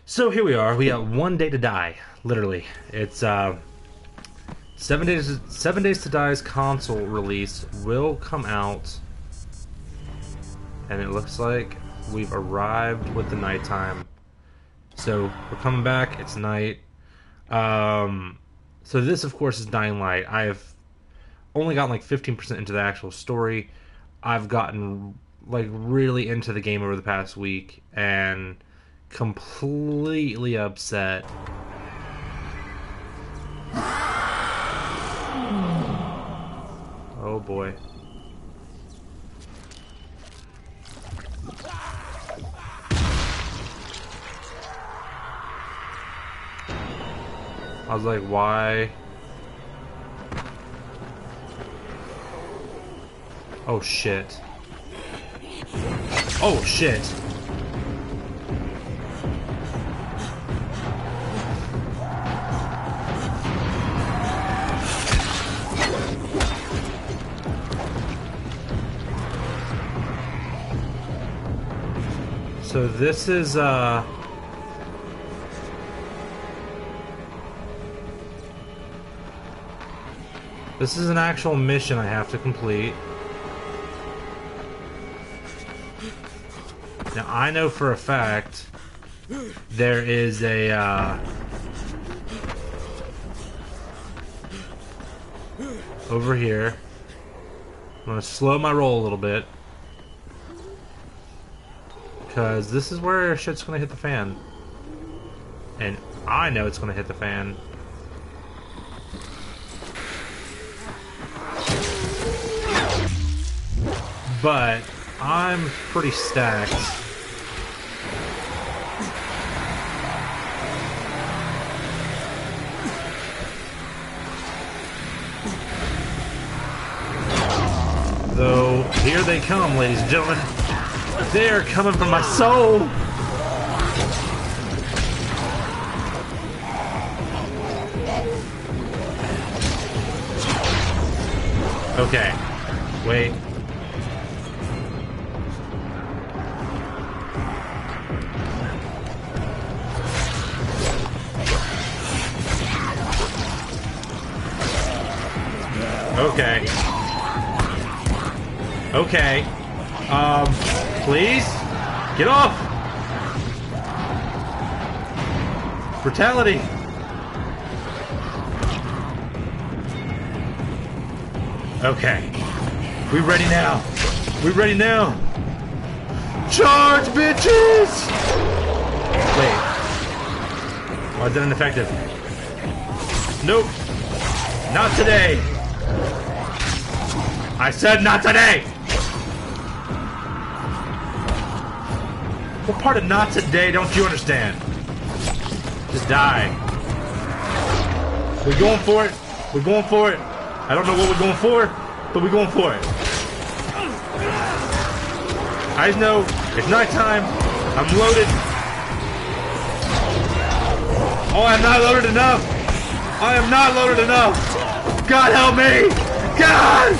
So here we are. We got 1 day to die. Literally, it's 7 days. 7 days to Die's console release will come out, and it looks like we've arrived with the nighttime. So we're coming back. It's night. So this, of course, is Dying Light. I've only gotten like 15% into the actual story. I've gotten like really into the game over the past week and completely upset. Oh boy. I was like, why? Oh shit. Oh shit. So this is this is an actual mission I have to complete. Now I know for a fact there is a over here. I'm gonna slow my roll a little bit, because this is where shit's gonna hit the fan. And I know it's gonna hit the fan. But I'm pretty stacked. Though, here they come, ladies and gentlemen. They're coming from my soul! Okay. Wait. Okay. Okay. Please? Get off! Brutality! Okay. We ready now. We ready now. Charge, bitches! Wait. Why is that ineffective? Nope. Not today. I said not today! What part of not today don't you understand? Just die. We're going for it. We're going for it. I don't know what we're going for, but we're going for it. I just know it's nighttime. I'm loaded. Oh, I'm not loaded enough. I am not loaded enough. God help me. God!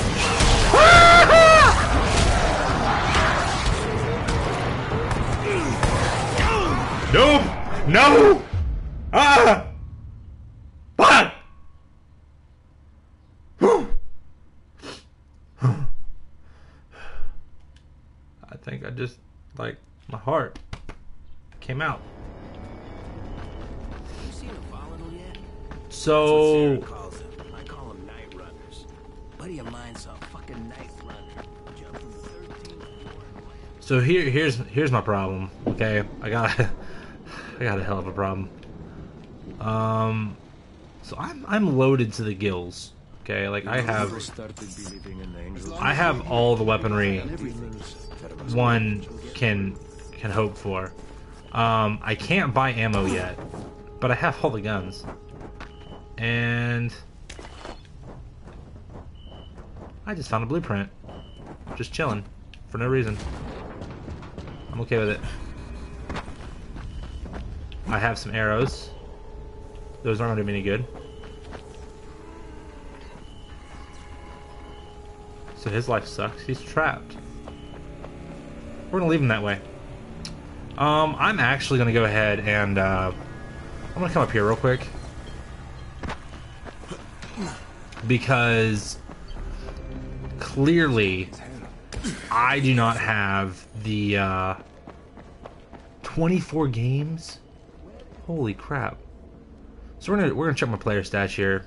Nope! No! Ah! What? I think I just, like, my heart came out. You seen a volatile yet? So, That's what Sarah calls them. I call them night runners. Buddy of mine saw a fucking night runner jump from the 13th floor. so here's my problem. Okay, I got a hell of a problem. So I'm loaded to the gills. Okay, like I have all the weaponry one can hope for. I can't buy ammo yet, but I have all the guns. And I just found a blueprint. Just chilling. For no reason. I'm okay with it. I have some arrows. Those aren't going to be any good. So his life sucks. He's trapped. We're going to leave him that way. I'm actually gonna go ahead and I'm gonna come up here real quick because clearly I do not have the 24 games. Holy crap! So we're gonna check my player stats here.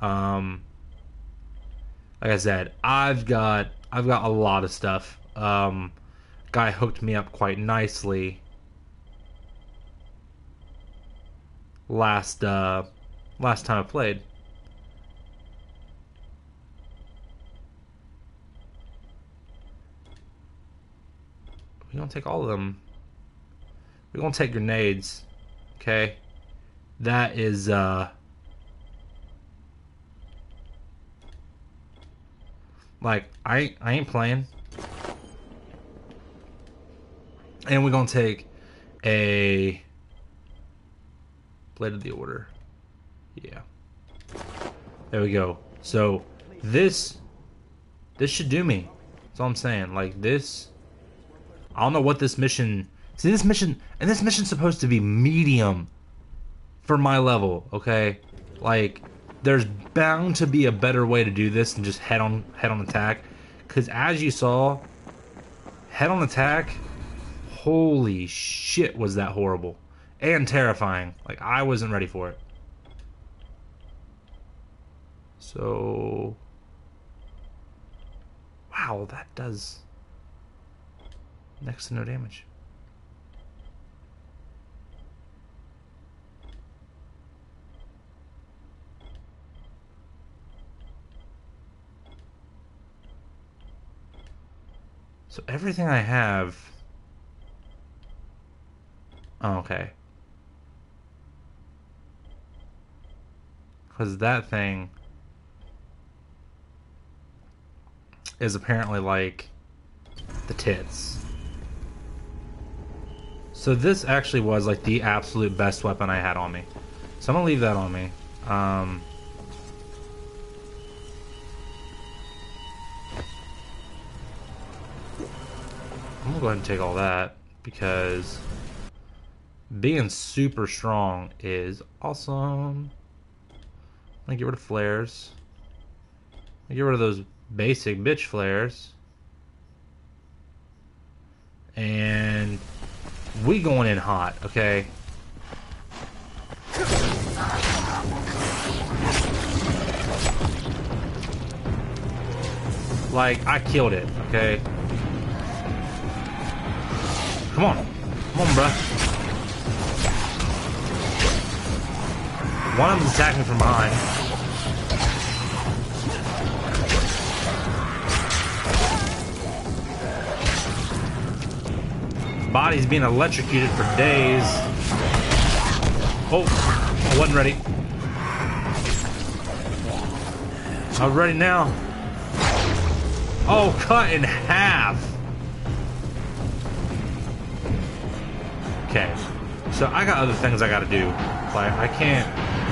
Like I said, I've got a lot of stuff. Guy hooked me up quite nicely last time I played. We're gonna take all of them. We're gonna take grenades. Okay? That is like I ain't playing. And we're gonna take a Blade of the Order. Yeah. There we go. So this should do me. That's all I'm saying. Like this, I don't know what this mission. See, this mission's supposed to be medium for my level. Okay, like there's bound to be a better way to do this than just head on attack. Because as you saw, head on attack. Holy shit, was that horrible and terrifying. Like I wasn't ready for it. So wow, that does next to no damage. So everything I have. Oh, okay. Because that thing is apparently like the tits. So this actually was like the absolute best weapon I had on me. So I'm gonna leave that on me. I'm gonna go ahead and take all that because being super strong is awesome. I'm gonna get rid of flares. Get rid of those basic bitch flares. And we going in hot, okay? Like, I killed it, okay? Come on, bruh. One of them's attacking from behind. Body's being electrocuted for days. Oh, I wasn't ready. I'm ready now. Oh, cut in half. Okay, so I got other things I gotta do. Like, I can't.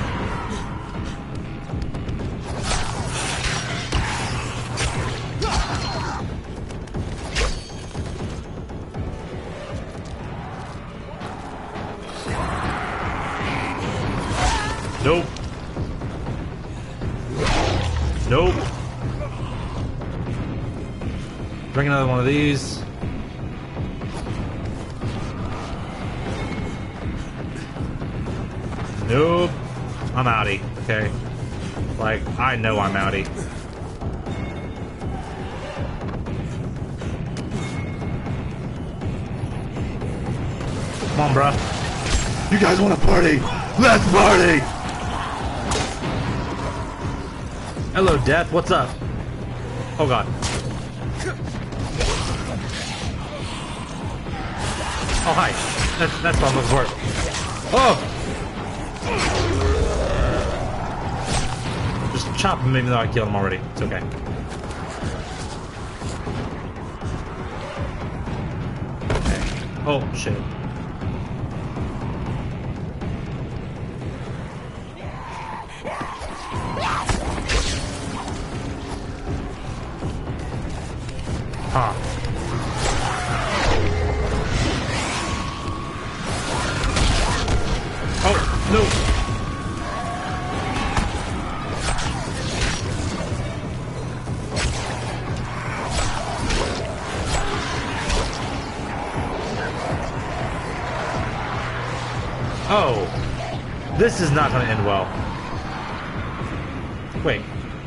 Nope. Nope. Drink another one of these. Nope. I'm outie, okay? Like, I know I'm outie. Come on, bruh. You guys want to party? Let's party! Hello, Death. What's up? Oh, God. Oh, hi. That's what I'm looking for. Oh! Just chop him even though I killed him already. It's okay. Okay. Oh, shit. Huh. No. Oh, this is not going to end well. Wait.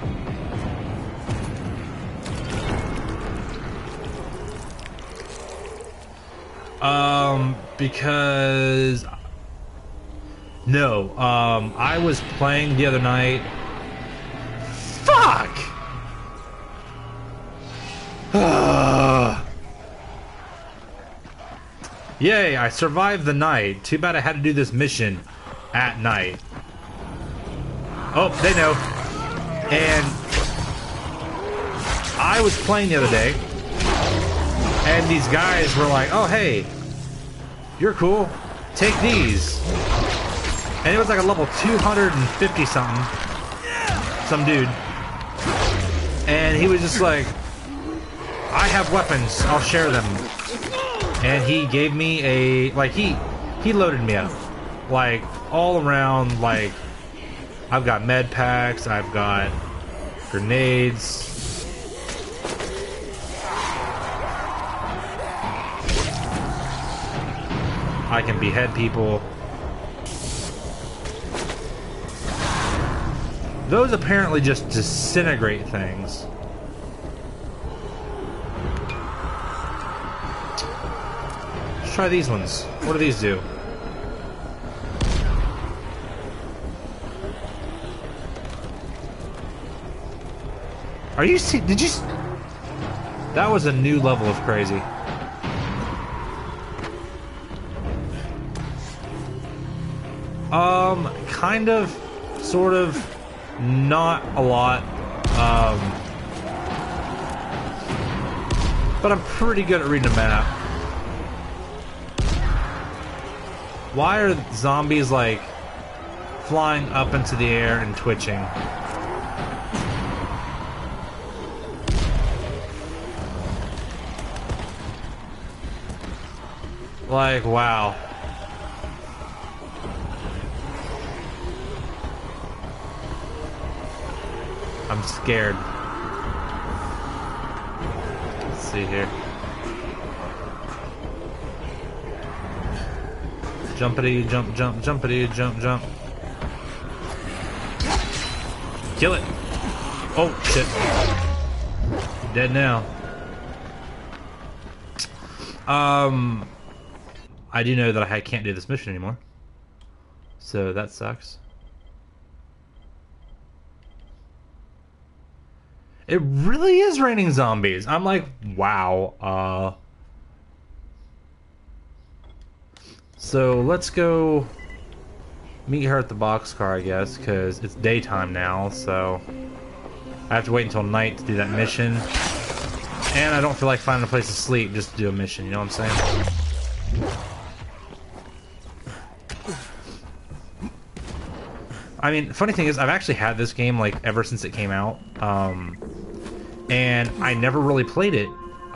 Because no, I was playing the other night. Fuck. Yay, I survived the night. Too bad I had to do this mission at night. Oh, they know. And I was playing the other day, and these guys were like, oh, hey, you're cool. Take these. And it was like a level 250 something. Some dude. And he was just like, I have weapons. I'll share them. And he gave me a, like, he loaded me up. Like, all around, like, I've got med packs, I've got grenades. I can behead people. Those apparently just disintegrate things. Let's try these ones. What do these do? Are you see? Did you? That was a new level of crazy. Kind of, sort of, not a lot. But I'm pretty good at reading a map. Why are zombies like flying up into the air and twitching? Like, wow. I'm scared. Let's see here. Jumpity, jump, jump, jumpity, jump, jump. Kill it. Oh, shit. You're dead now. I do know that I can't do this mission anymore. So that sucks. It really is raining zombies. I'm like, wow. So let's go meet her at the boxcar, I guess, because it's daytime now, so I have to wait until night to do that mission. And I don't feel like finding a place to sleep just to do a mission, you know what I'm saying? I mean, the funny thing is, I've actually had this game, like, ever since it came out. And I never really played it.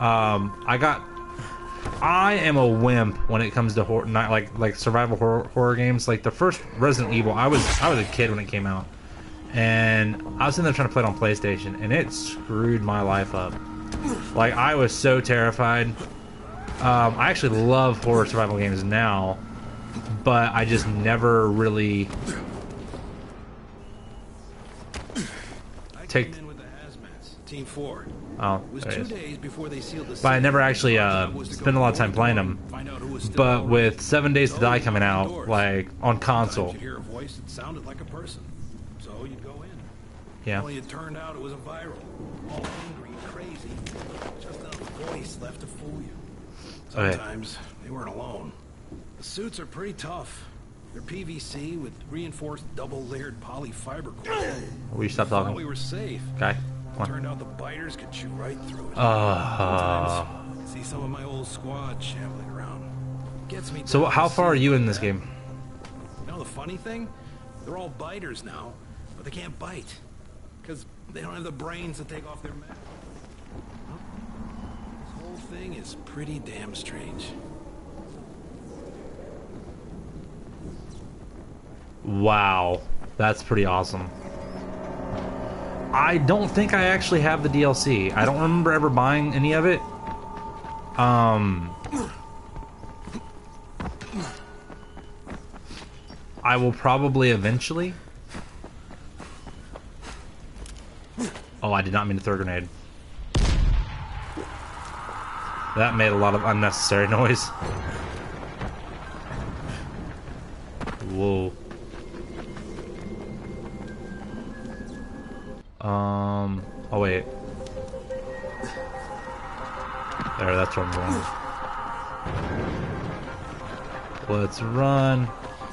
I am a wimp when it comes to horror, not like survival horror games. Like the first Resident Evil, I was a kid when it came out, and I was in there trying to play it on PlayStation, and it screwed my life up. Like I was so terrified. I actually love horror survival games now, but I just never really take. Team 4. Oh, it was there 2 it is. days before they sealed the But I never actually spent a lot of time playing them. But with 7 Days to Die coming out, like on console, you'd hear a voice that sounded like a person, so you'd go in. yeah. Only it turned out it was a viral, all angry and crazy, just enough voice left to fool you. Sometimes they weren't alone. The suits are pretty tough. They're PVC with reinforced double-layered polyfiber core. Will you stop Thought talking? we were safe. Okay. Turned out the biters could chew right through it. Uh, See some of my old squad shambling around. Gets me. So how far are you in this game? You know the funny thing? They're all biters now, but they can't bite because they don't have the brains to take off their masks. This whole thing is pretty damn strange. Wow, that's pretty awesome. I don't think I actually have the DLC. I don't remember ever buying any of it. I will probably eventually. Oh, I did not mean to throw a grenade. That made a lot of unnecessary noise. Whoa. Oh wait. There, that's where I'm going. Let's run.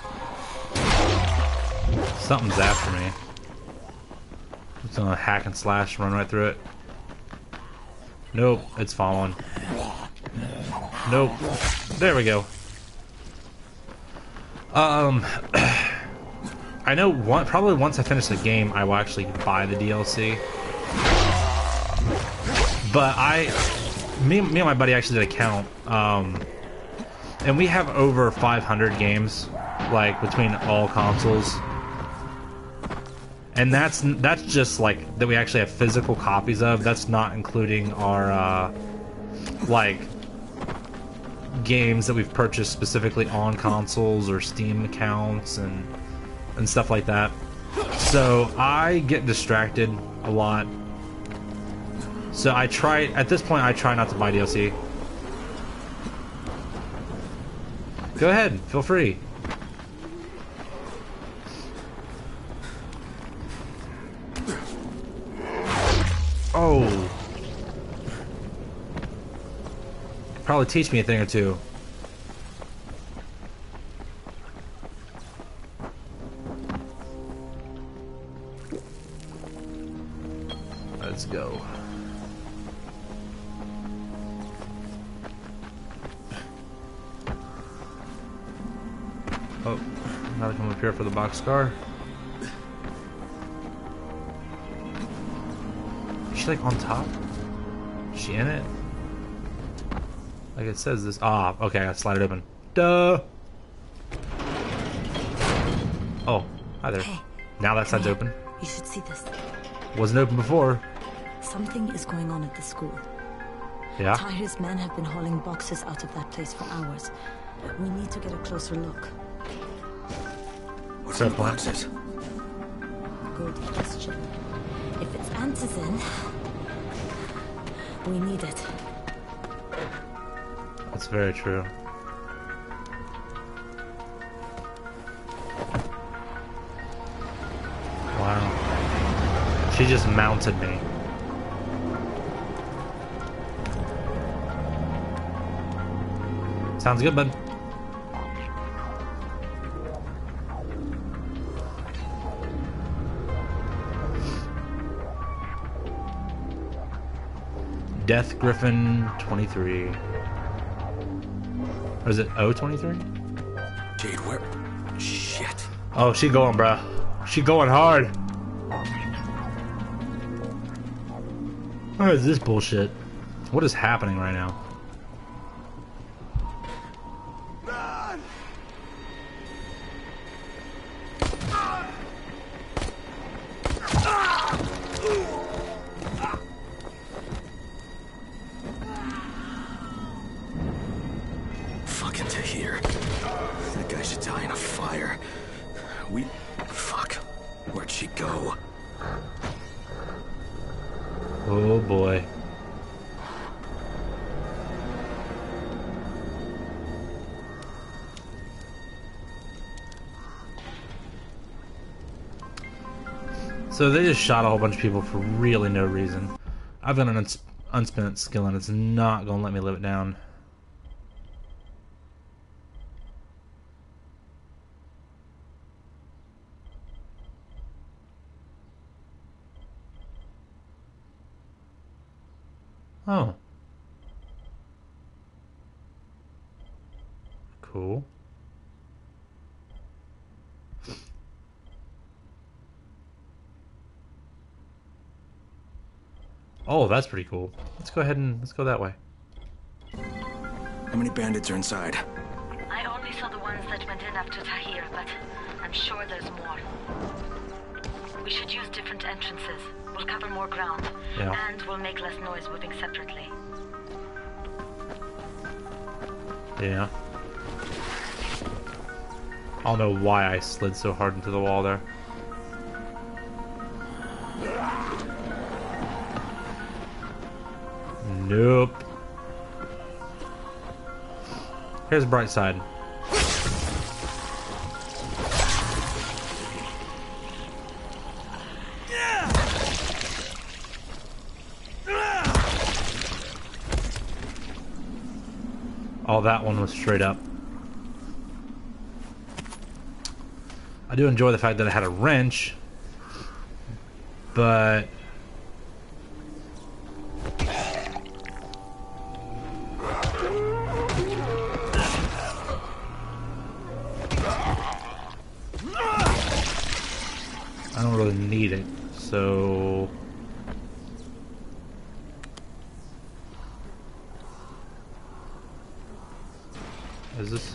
Something's after me. I'm just gonna hack and slash, run right through it. Nope, it's following. Nope. There we go. I know probably once I finish the game, I will actually buy the DLC. But me and my buddy actually did a count, and we have over 500 games, like between all consoles. And that's just like that we actually have physical copies of. That's not including our like games that we've purchased specifically on consoles or Steam accounts and stuff like that. So I get distracted a lot. So at this point I try not to buy DLC. Go ahead, feel free. Oh. Probably teach me a thing or two. Let's go. Oh, gotta come up here for the boxcar. Is she like on top? Is she in it? Like it says this. Ah, okay, I gotta slide it open. Duh! Oh, hi there. Hey, now that side's open. You should see this. Wasn't open before. Something is going on at the school. Yeah? Tahir's men have been hauling boxes out of that place for hours. We need to get a closer look. What's in the boxes? Good question. If it's antizin, we need it. That's very true. Wow. She just mounted me. Sounds good, bud. Death Griffin 23. Or is it O23? Jade, where? Shit. Oh, she going, bruh. She going hard. What is this bullshit? What is happening right now? Run! Fucking Tahir. That guy should die in a fire. Fuck. Where'd she go? Oh boy. So they just shot a whole bunch of people for really no reason. I've got an unspent skill and it's not gonna let me live it down. Oh. Cool. Oh, that's pretty cool. Let's go ahead and let's go that way. How many bandits are inside? I only saw the ones that went in after Tahir, but I'm sure there's more. We should use different entrances. We'll cover more ground. Yeah. And we'll make less noise moving separately. Yeah. I don't know why I slid so hard into the wall there. Nope. Here's the bright side. Oh, that one was straight up. I do enjoy the fact that it had a wrench, but I don't really need it, so is this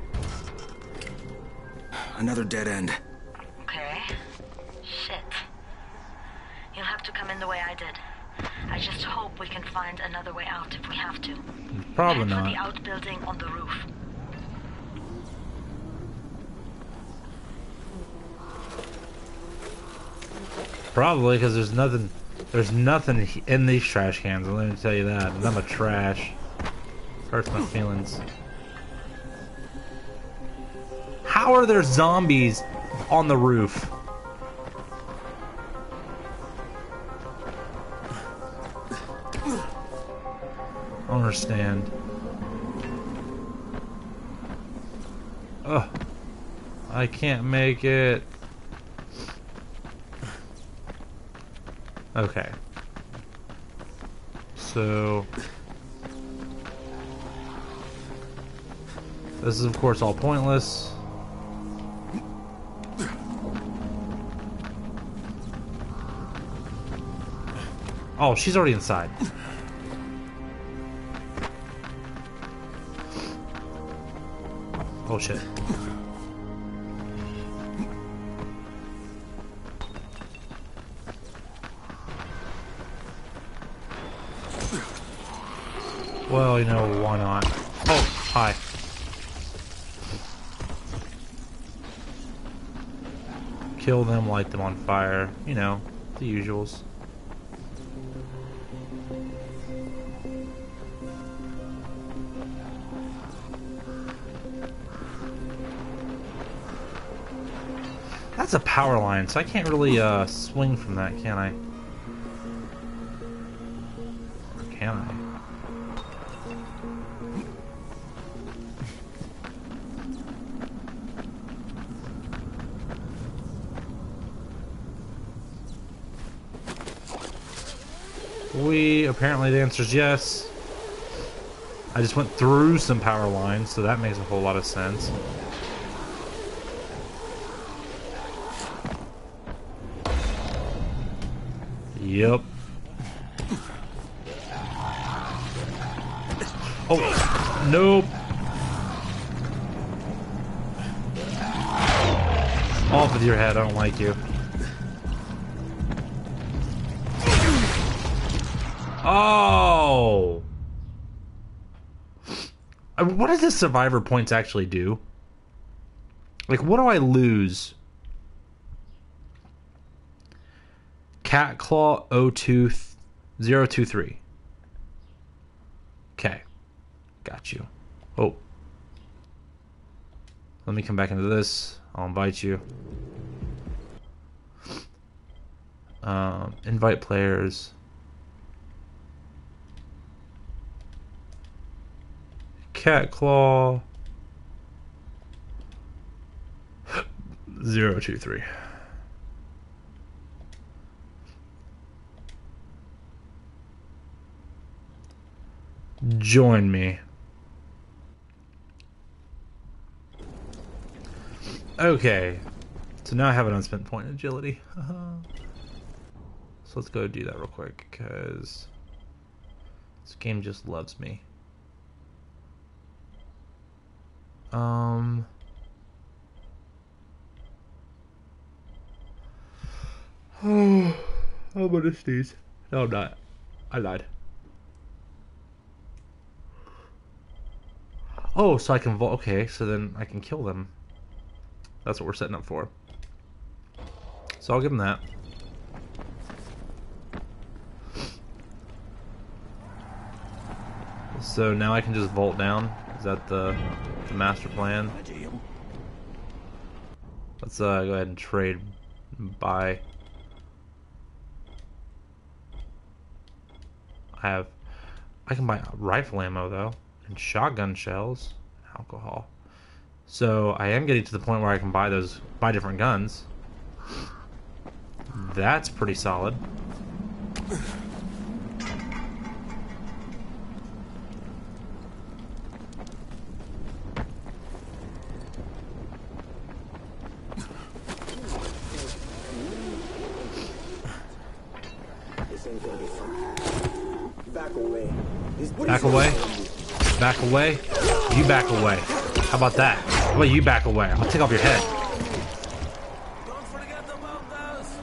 Another dead end. Okay. Shit. You'll have to come in the way I did. I just hope we can find another way out if we have to. probably Head for the not. outbuilding on the roof. Probably because there's nothing in these trash cans. Let me tell you that. None of trash. Hurts my feelings. How are there zombies on the roof? I don't understand. Ugh. I can't make it. Okay. So this is of course all pointless. Oh, she's already inside. Oh shit. Well, you know, why not? Oh, hi. Kill them, light them on fire. You know, the usuals. That's a power line, so I can't really swing from that, can I? Or can I? Apparently the answer is yes. I just went through some power lines, so that makes a whole lot of sense. Yep. Oh, nope. Off with your head, I don't like you. Oh! What does this survivor points actually do? Like, what do I lose? Cat Claw 023. Okay. Got you. Oh. Let me come back into this. I'll invite you. Invite players. Cat Claw 023. Join me. Okay. So now I have an unspent point in agility. So let's go do that real quick, because this game just loves me. I'm gonna sneeze. No, I'm not. I lied. Oh, so I can okay, so then I can kill them. That's what we're setting up for. So I'll give him that. So now I can just vault down. Is that the master plan? Let's go ahead and trade and buy. I can buy rifle ammo though, and shotgun shells, and alcohol. So I am getting to the point where I can buy different guns. That's pretty solid. Back away. Back away. You back away. How about that? How about you back away? I'll take off your head. Don't forget about us.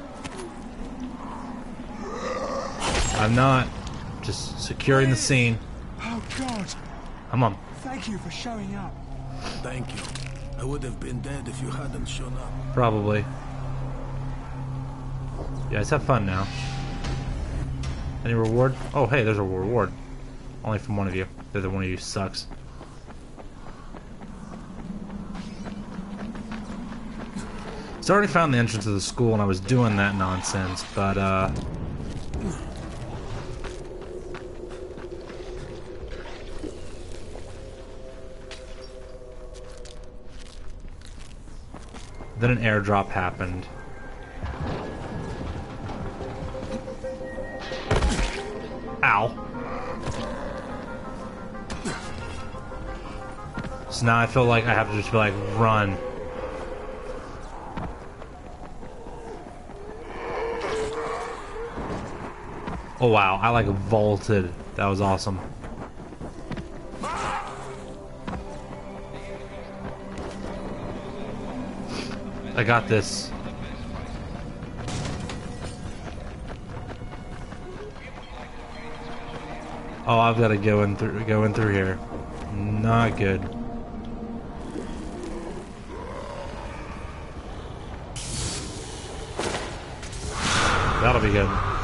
I'm not. Just securing the scene. Oh, God. Come on. Thank you for showing up. Thank you. I would have been dead if you hadn't shown up. Probably. Yeah, let's have fun now. Any reward? Oh, hey, there's a reward. Only from one of you. The other one of you sucks. So I already found the entrance to the school and I was doing that nonsense, but then an airdrop happened. Ow. So now I feel like I have to just be like, run. Oh wow, I like vaulted. That was awesome. I got this. Oh, I've got to go in through here. Not good. That'll be good.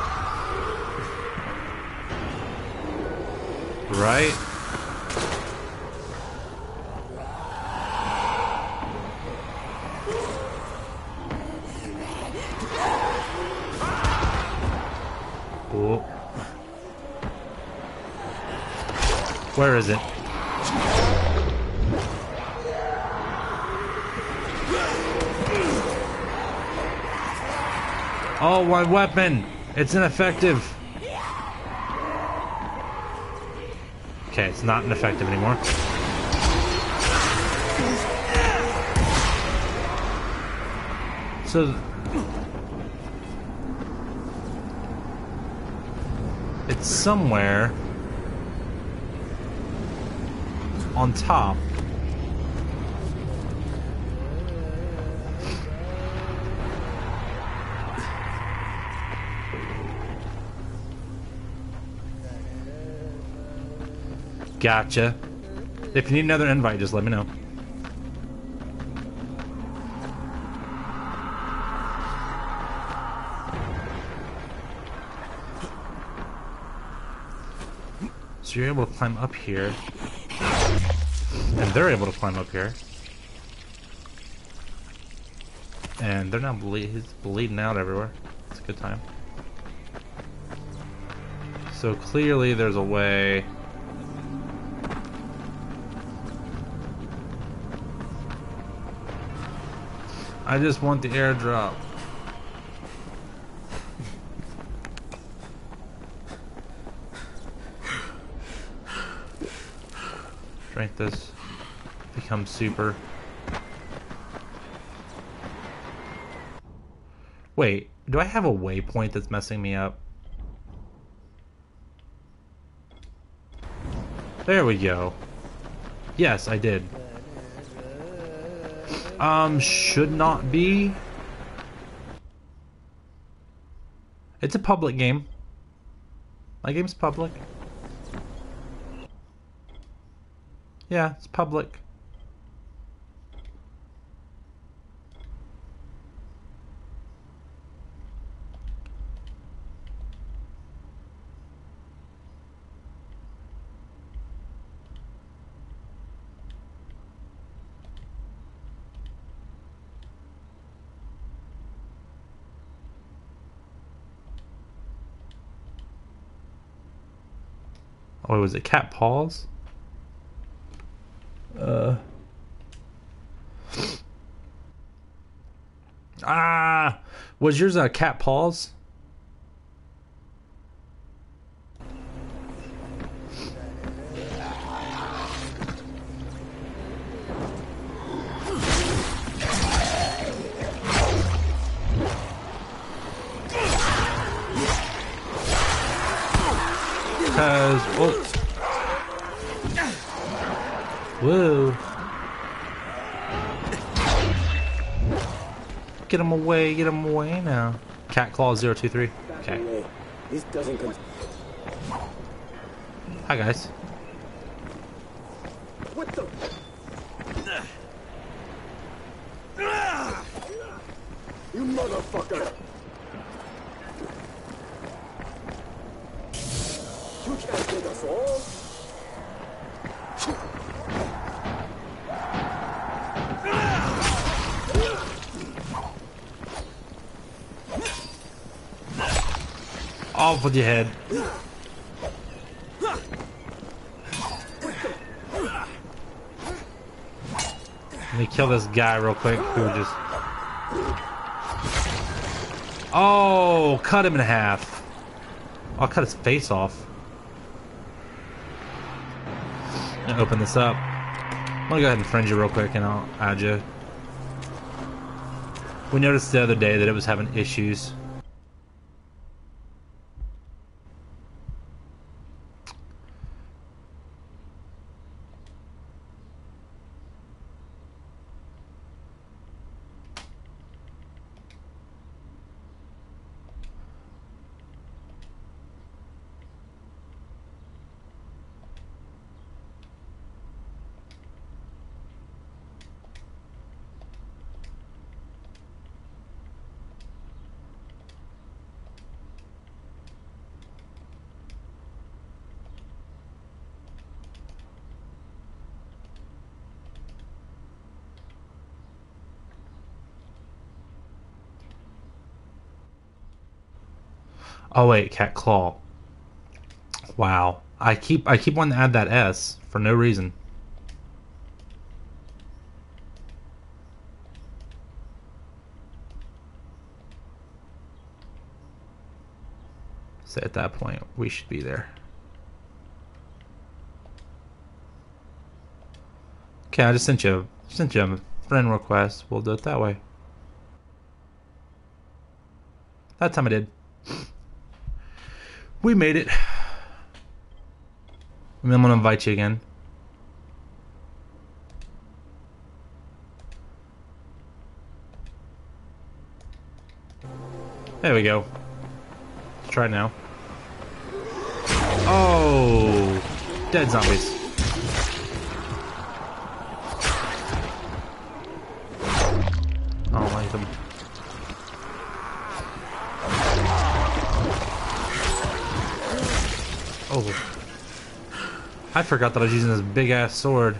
Right? Oh. Where is it? Oh, my weapon! It's ineffective! Okay, it's not ineffective anymore. So... it's somewhere... on top. Gotcha. If you need another invite, just let me know. So you're able to climb up here. And they're able to climb up here. And they're now bleeding out everywhere. It's a good time. So clearly there's a way. I just want the airdrop. Drink this. Become super. Wait, do I have a waypoint that's messing me up? There we go. Yes, I did. Should not be. It's a public game. My game's public. Yeah, it's public. Oh, was it Cat Paws? Was yours Cat Paws? Because, whoa. Get him away now. Cat Claw 023. Okay. This doesn't come. Hi guys. What the? You motherfucker! You can't take us all. Off with your head. Let me kill this guy real quick who just... Oh, cut him in half. I'll cut his face off. I'm gonna open this up. I'm gonna go ahead and friend you real quick and I'll add you. We noticed the other day that it was having issues. Oh wait, Cat Claw. Wow. I keep wanting to add that S for no reason. So at that point, we should be there. Okay, I just sent you a friend request. We'll do it that way. That time I did. We made it. I'm gonna invite you again. There we go. Let's try it now. Oh, dead zombies. I don't like them. Oh, I forgot that I was using this big ass sword.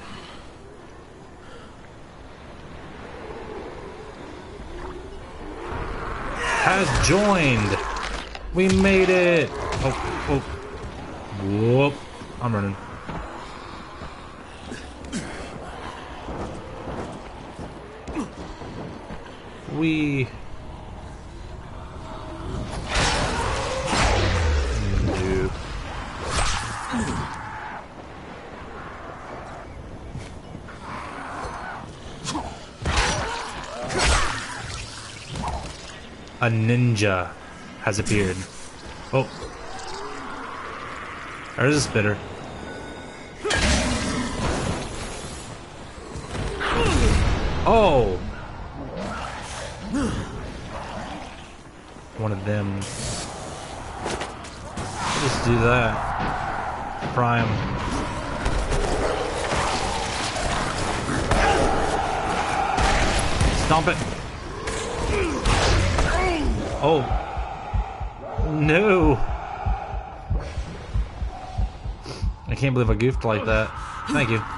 Has joined. We made it. Oh, oh. Whoop. I'm running. We... Nope. A ninja has appeared. Oh. There's a spitter. Oh! One of them. Just do that. Prime. Stomp it. Oh. No. I can't believe I goofed like that. Thank you.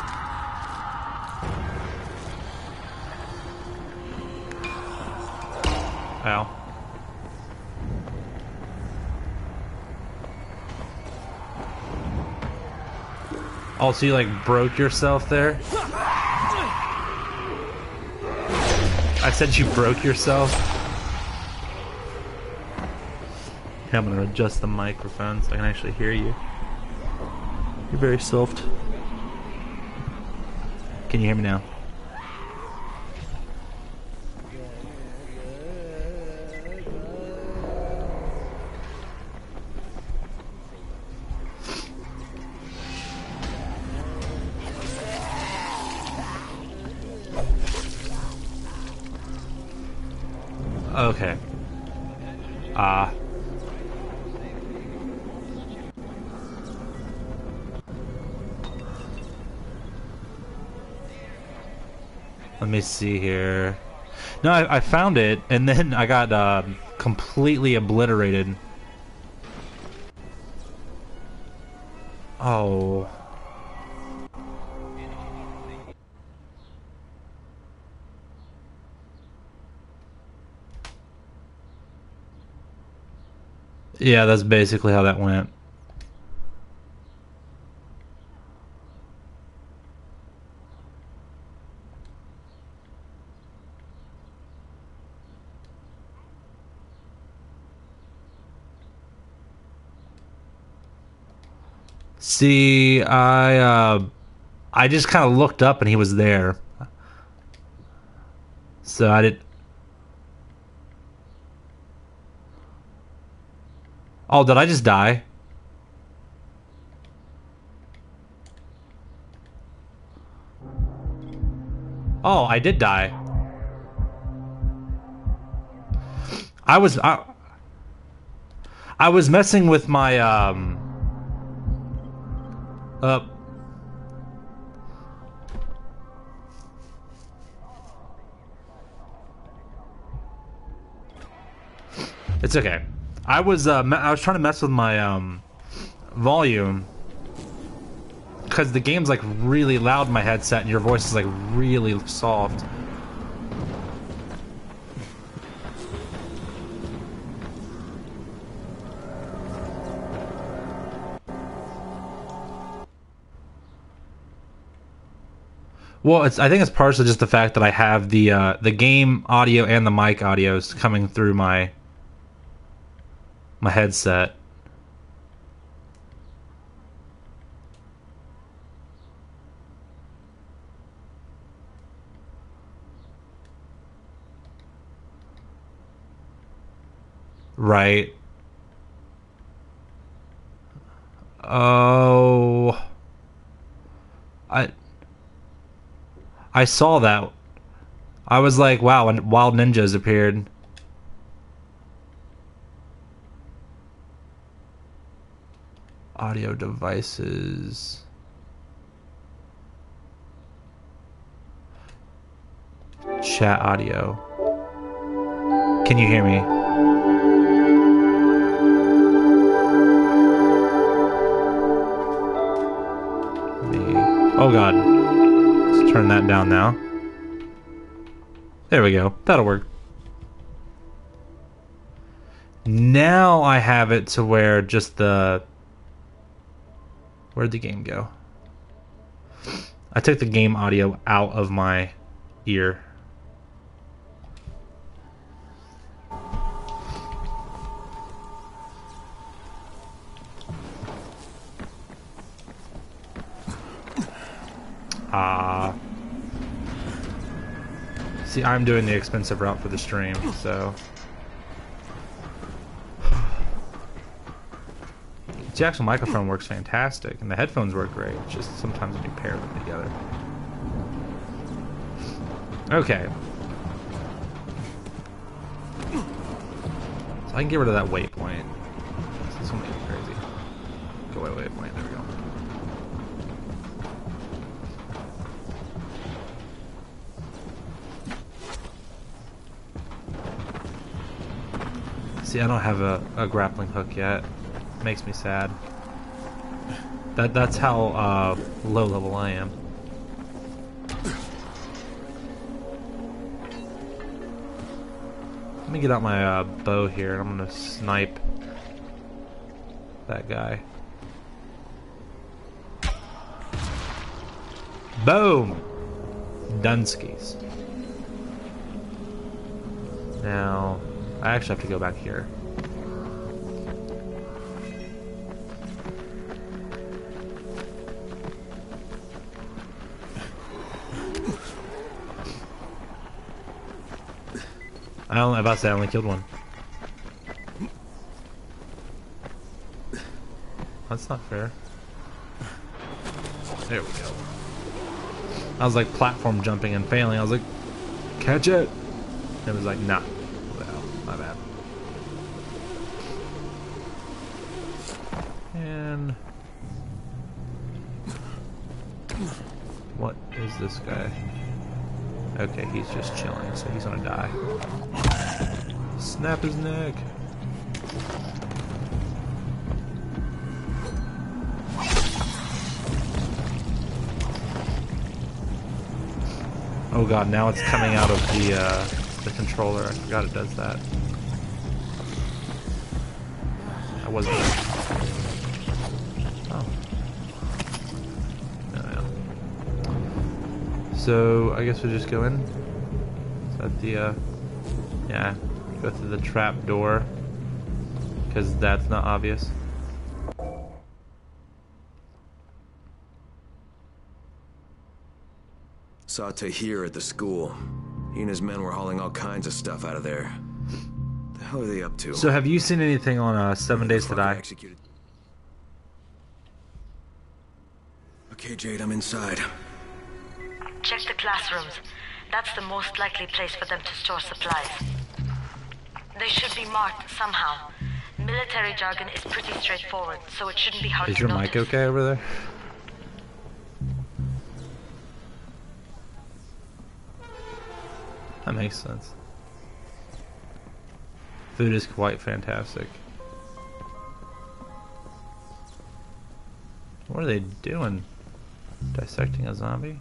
Ow. Oh, so you like broke yourself there? I said you broke yourself. Okay, I'm gonna adjust the microphone so I can actually hear you. You're very soft. Can you hear me now? Okay. Let me see here. No, I found it, and then I got completely obliterated. Oh. Yeah, that's basically how that went. See, I just kind of looked up and he was there. So I did. Oh, did I just die? Oh, I did die. I was messing with my It's okay. I was trying to mess with my volume because the game's like really loud in my headset and your voice is like really soft. Well, I think it's partially just the fact that I have the game audio and the mic audios coming through my headset. Right. Oh. I saw that. I was like, wow, and Wild Ninjas appeared. Audio devices. Chat audio. Can you hear me? Oh god. Let's turn that down now. There we go. That'll work. Now I have it to where just the... Where'd the game go? I took the game audio out of my ear. See, I'm doing the expensive route for the stream, so... The actual microphone works fantastic, and the headphones work great. It's just sometimes when you pair them together. Okay. So I can get rid of that waypoint. This is gonna be crazy. away waypoint. There we go. See, I don't have a grappling hook yet. Makes me sad. That's how low level I am. Let me get out my bow here, and I'm gonna snipe that guy. Boom! Dunskies. Now, I actually have to go back here. I about to say I only killed one. That's not fair. There we go. I was like platform jumping and failing. I was like, catch it! And it was like, nah. Well, my bad. And what is this guy? Okay, he's just chilling, so he's gonna die. Snap his neck. Oh god, now it's coming out of the controller. I forgot it does that. I wasn't. Oh. No. So I guess we'll just go in. Is that the yeah, go through the trap door because that's not obvious. Saw Tahir at the school. He and his men were hauling all kinds of stuff out of there. The hell are they up to? So have you seen anything on 7 Days to Die? Executed. Okay, Jade, I'm inside. Check the classrooms. That's the most likely place for them to store supplies. They should be marked somehow. Military jargon is pretty straightforward, so it shouldn't be hard Is to your notice. mic okay over there? That makes sense. Food is quite fantastic. What are they doing? Dissecting a zombie?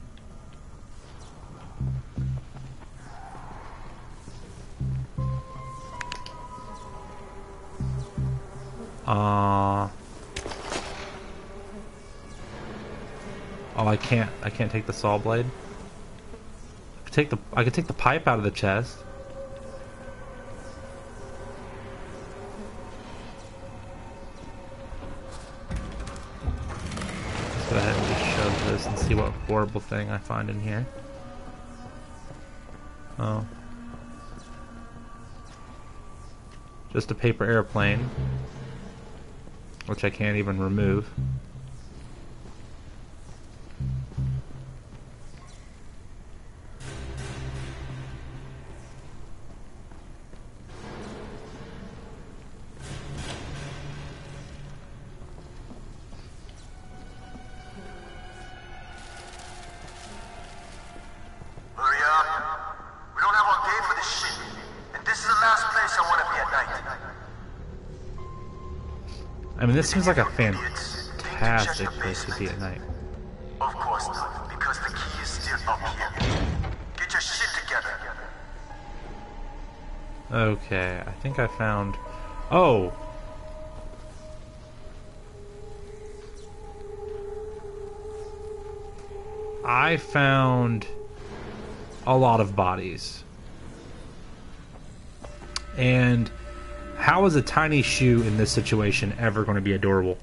Oh, I can't take the saw blade. I could take the pipe out of the chest. Let's go ahead and just shove this and see what horrible thing I find in here. Oh. Just a paper airplane, which I can't even remove. Hurry up. We don't have all day for this shit. And this is the last place I want to be at night. I mean, this seems like a fantastic place to be at night. Of course not, because the key is still up here. Get your shit together. Okay, I think I found... Oh! I found a lot of bodies. And how is a tiny shoe in this situation ever going to be adorable?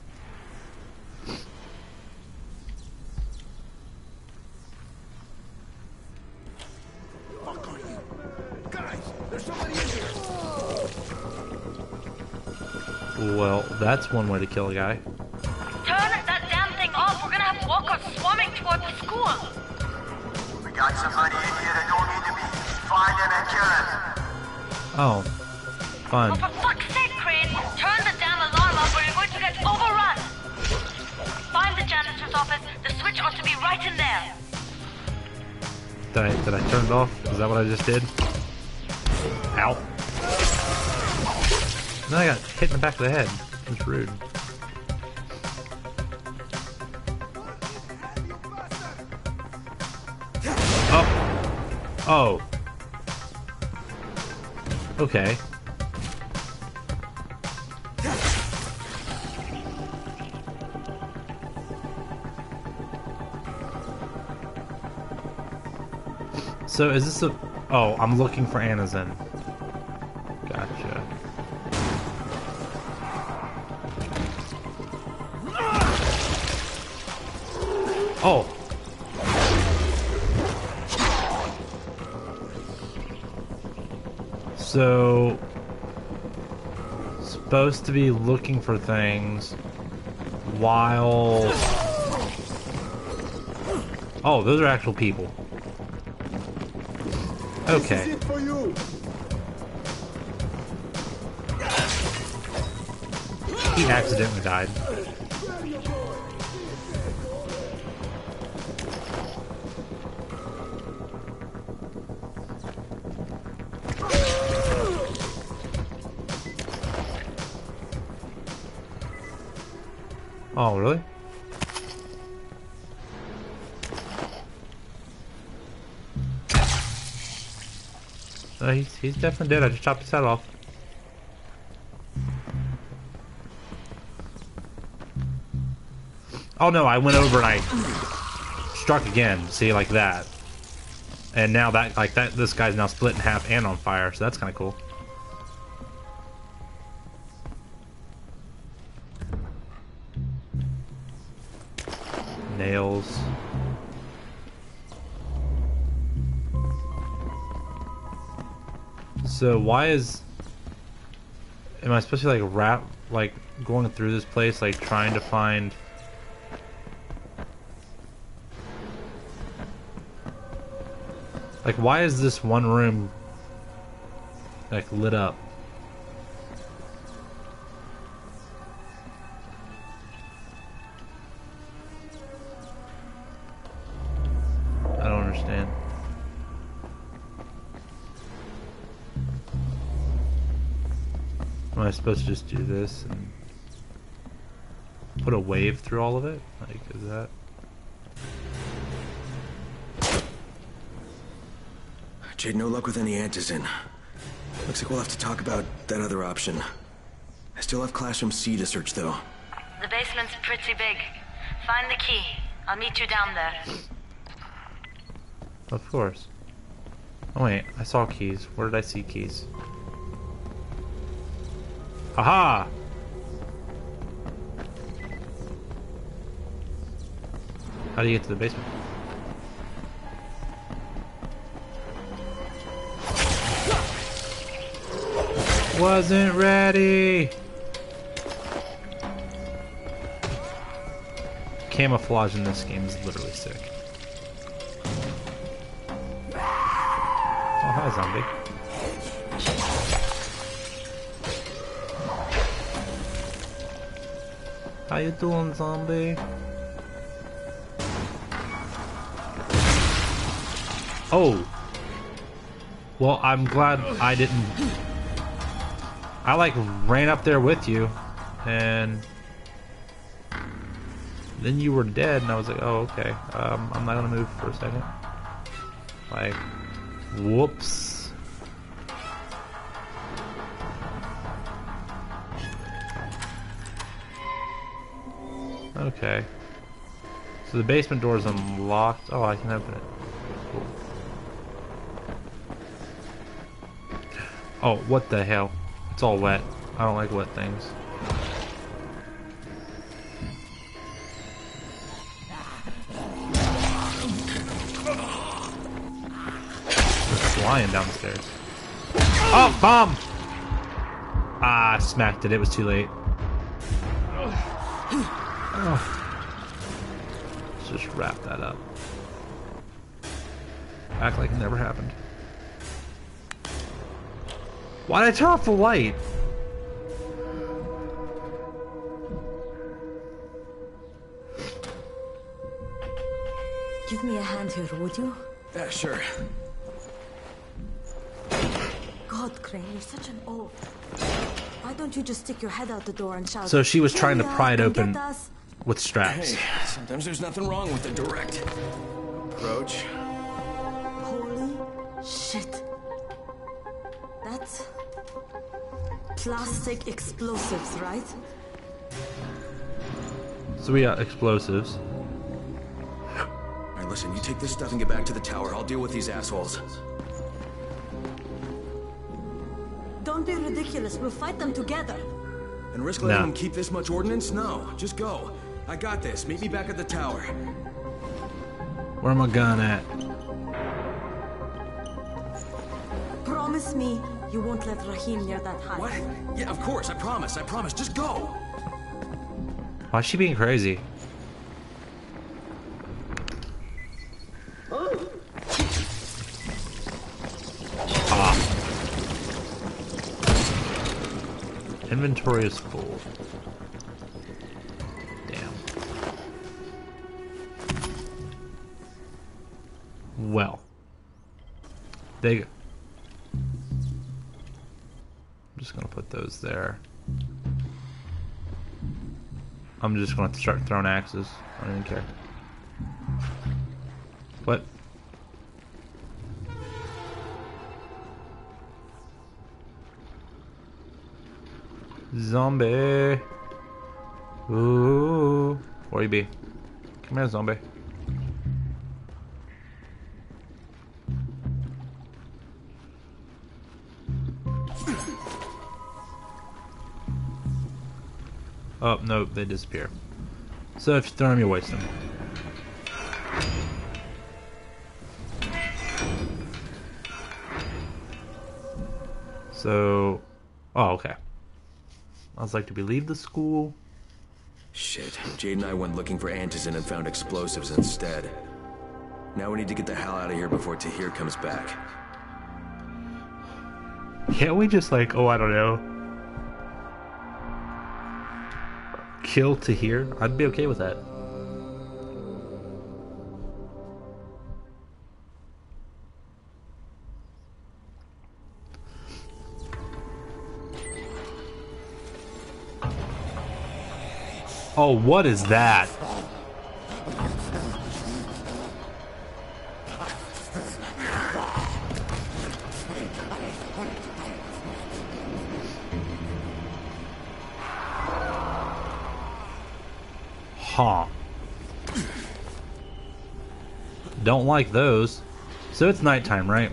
Fuck are you? Guys, there's somebody in here. Well, that's one way to kill a guy. Turn that damn thing off. We're gonna have walkers swarming toward the school. We got somebody in here that don't need to be. Find them and kill them. Oh, Oh, fun. for fuck's sake, Crane. Turn the damn alarm off or you're going to get overrun. Did I turn it off? Is that what I just did? Ow. Then I got hit in the back of the head. That's rude. Oh. Oh. Okay. So is this a... Oh, I'm looking for Anazen. Gotcha. Oh! So... Supposed to be looking for things while... Oh, those are actual people. Okay. This is it for you. He accidentally died. Oh, really? He's definitely dead. I just chopped his head off. Oh no, I went over and I struck again. See, like that. And now that, like that, this guy's now split in half and on fire, so that's kind of cool. Nails. So why is... Am I supposed to like going through this place, like trying to find... Like why is this one room like lit up? I don't understand. Am I supposed to just do this and put a wave through all of it? Like, is that... Jade, no luck with any Antizin. Looks like we'll have to talk about that other option. I still have Classroom C to search, though. The basement's pretty big. Find the key. I'll meet you down there. Of course. Oh wait, I saw keys. Where did I see keys? Aha! How do you get to the basement? Wasn't ready! Camouflage in this game is literally sick. Oh, hi, zombie. How you doing, zombie? Oh! Well, I'm glad I didn't... I, like, ran up there with you, and... then you were dead, and I was like, oh, okay. I'm not gonna move for a second. Like, whoops. Okay. So the basement door is unlocked. Oh, I can open it. Cool. Oh, what the hell? It's all wet. I don't like wet things. Flying downstairs. Oh, bomb! Ah, I smacked it. It was too late. Let's just wrap that up. Act like it never happened. Why'd I turn off the light? Give me a hand here, would you? Yeah, sure. God, Crane, you're such an oaf. Why don't you just stick your head out the door and shout? So she was trying to pry it "Hurry up, open come get us." with straps. Hey, sometimes there's nothing wrong with the direct approach. Holy shit. That's plastic explosives, right? So we got explosives. All right, listen, you take this stuff and get back to the tower. I'll deal with these assholes. Don't be ridiculous. We'll fight them together. And risk letting No. them keep this much ordnance? No, just go. I got this. Meet me back at the tower. Where my gun at? Promise me you won't let Rahim near that high. What? Yeah, of course. I promise. I promise. Just go. Why is she being crazy? Ah. Inventory is full. Damn. Well. I'm just gonna put those there. I'm just gonna start throwing axes. I don't even care. What? Zombie. Ooh. Where you be? Come here, zombie. Oh, no, they disappear. So if you throw them, you waste them. So... Oh, okay. I was like, did we leave the school? Shit. Jade and I went looking for Antizin and found explosives instead. Now we need to get the hell out of here before Tahir comes back. Can't we just like, oh, I don't know, kill Tahir? I'd be okay with that. Oh, what is that? Huh. Don't like those. So it's nighttime, right?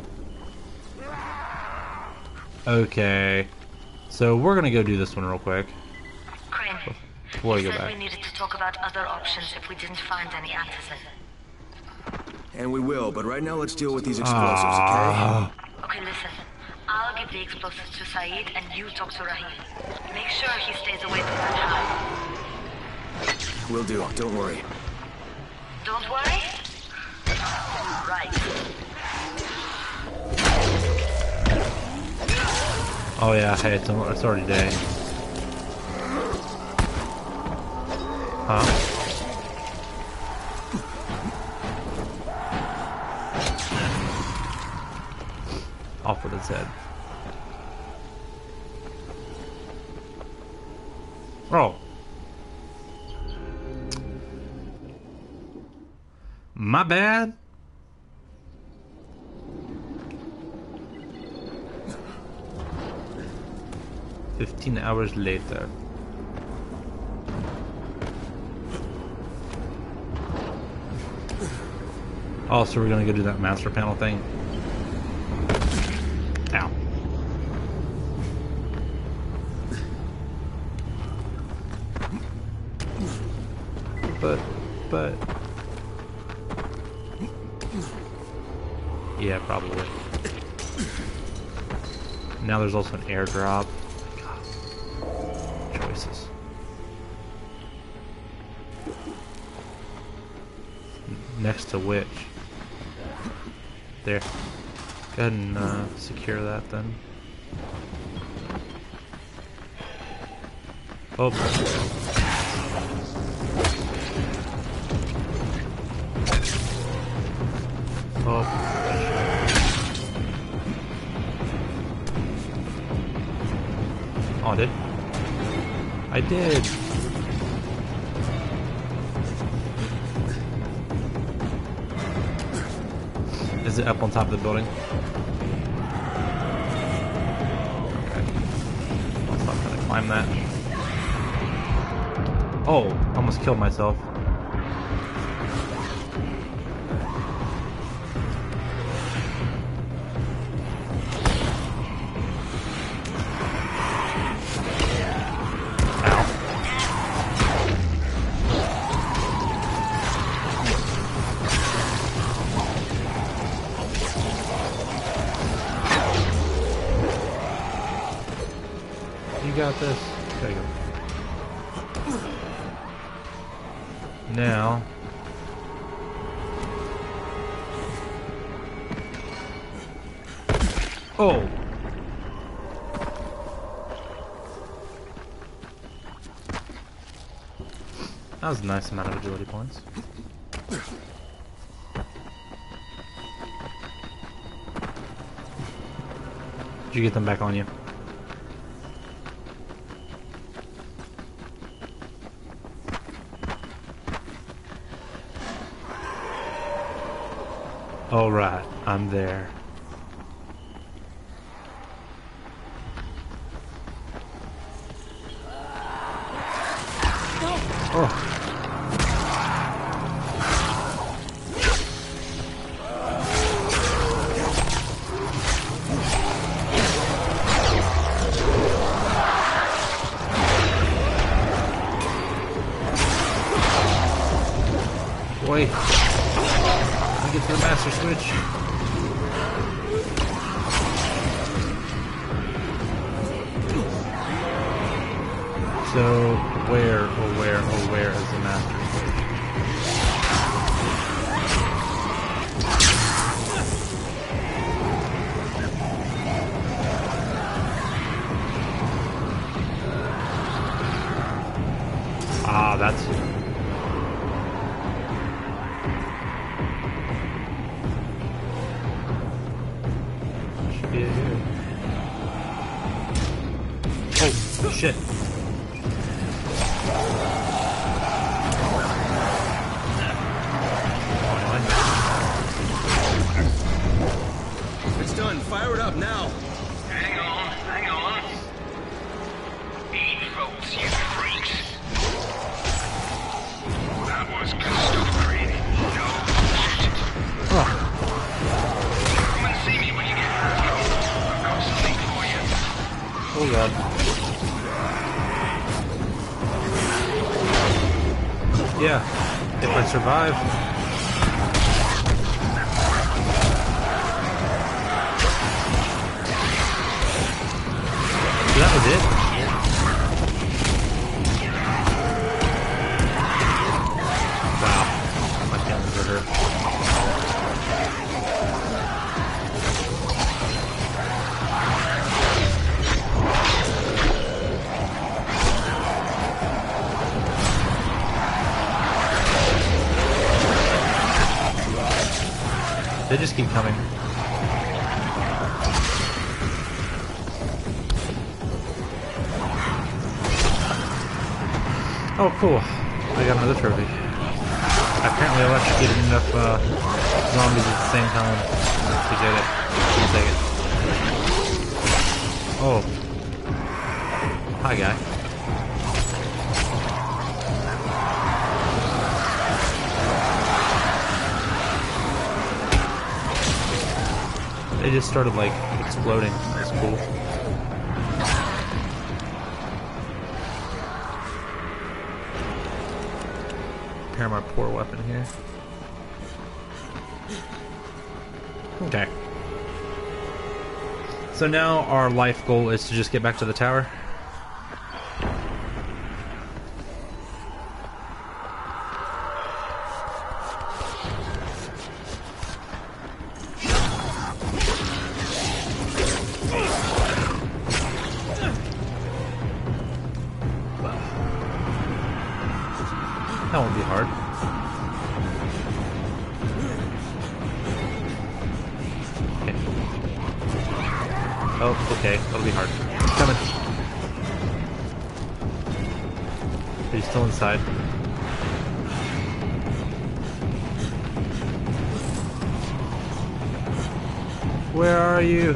Okay. So we're gonna go do this one real quick. Crane, Before we you go said back. we needed to talk about other options if we didn't find any Antizin. And we will, but right now let's deal with these explosives, okay? Okay, listen. I'll give the explosives to Saeed and you talk to Rahim. Make sure he stays away from that high. Will do, don't worry. Don't worry? Right. Oh yeah, hey, it's already day. Huh? Off with its head. Oh. My bad. "15 hours later." Oh, so we're gonna go do that master panel thing. Ow. But... Yeah, probably. Now there's also an airdrop. God. Choices. Next to which? There. Go ahead and secure that then. Oh. Oh. Oh, I did? I did! Is it up on top of the building? Okay. I'll stop trying to climb that. Oh, almost killed myself. You got this. There you go. Now. Oh! That was a nice amount of agility points. Did you get them back on you? Alright, I'm there. Oh. Wait. Let me get to the master switch. So, where is the master switch? Ah, that's it. Should be it here. Oh, shit. It's done. Fire it up now. Hang on. Eat, folks, you freaks. That was good stuff, Crane. No bullshit. Oh. Come and see me when you get back. I've got something for you. Oh god. Yeah, if I survive. That was it? Wow. My feelings are hurt. They just keep coming. Oh, cool. I got another trophy. Apparently I electrocuted enough zombies at the same time to get it. I'll take it. Oh. Hi, guy. They just started, like, exploding. That's cool. Repair my poor weapon here. Okay. So now our life goal is to just get back to the tower. That won't be hard. Oh, okay. That'll be hard. Coming. Are you still inside? Where are you?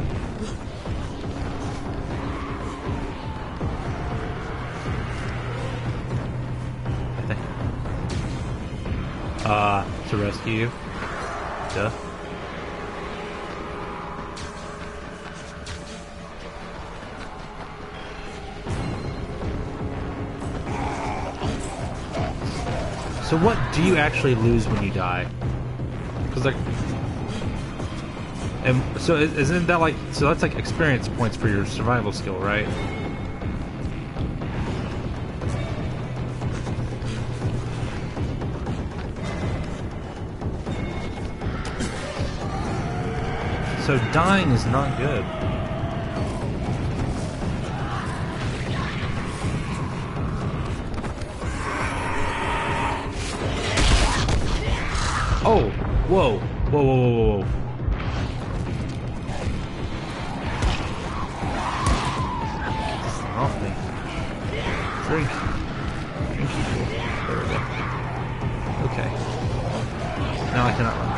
I think. To rescue you. Duh. So what do you actually lose when you die? Because like, and so isn't that like, so that's like experience points for your survival skill, right? So dying is not good. Oh, whoa, whoa, whoa, whoa, whoa. This is off me. Drink. Drink equal. There we go. Okay. Now I cannot run.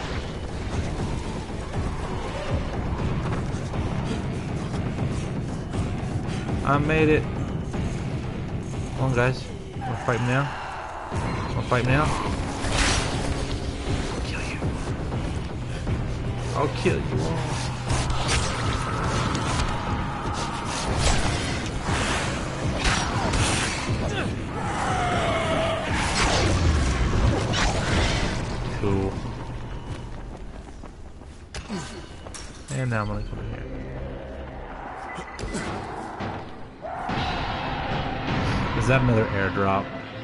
I made it. Come on, guys. Wanna fight me now? Wanna fight me now? I'll kill you all. Cool. And now I'm gonna come in here. Is that another airdrop?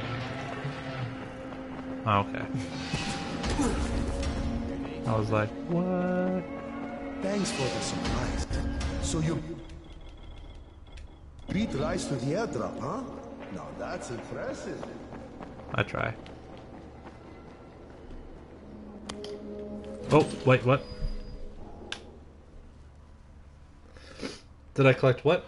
Oh, okay. I was like, what? Thanks for the surprise. So you beat Rice to the airdrop, huh? Now that's impressive. I try. Oh, wait, what? Did I collect what?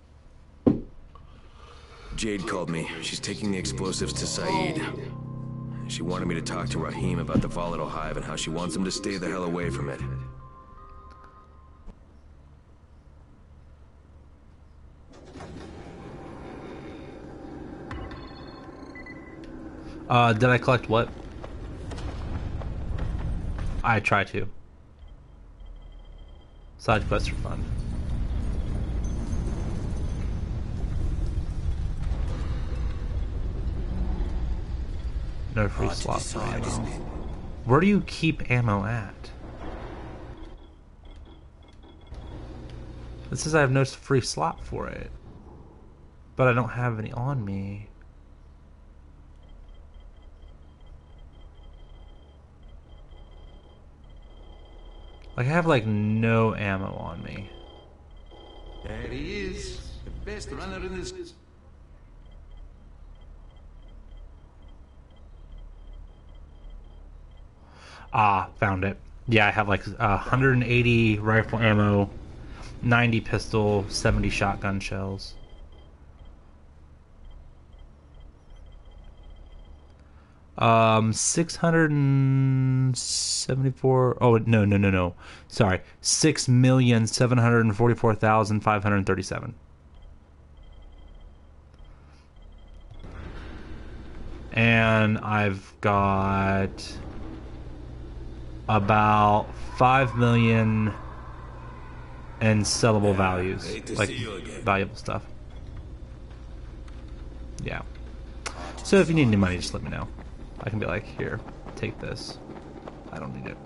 Jade called me. She's taking the explosives to Saeed. She wanted me to talk to Rahim about the volatile hive and how she wants him to stay the hell away from it. Did I collect what? I try to. Side quests are fun. No free slots for ammo. Where do you keep ammo at? It says I have no free slot for it. But I don't have any on me. Like, I have, like, no ammo on me. There he is. The best runner in this... Ah, found it. Yeah, I have like 180 rifle ammo, 90 pistol, 70 shotgun shells. Um, 674. Oh, no. Sorry. 6,744,537. And I've got about 5 million in sellable values, like valuable stuff. Yeah. So if you need any money, just let me know. I can be like, here, take this. I don't need it.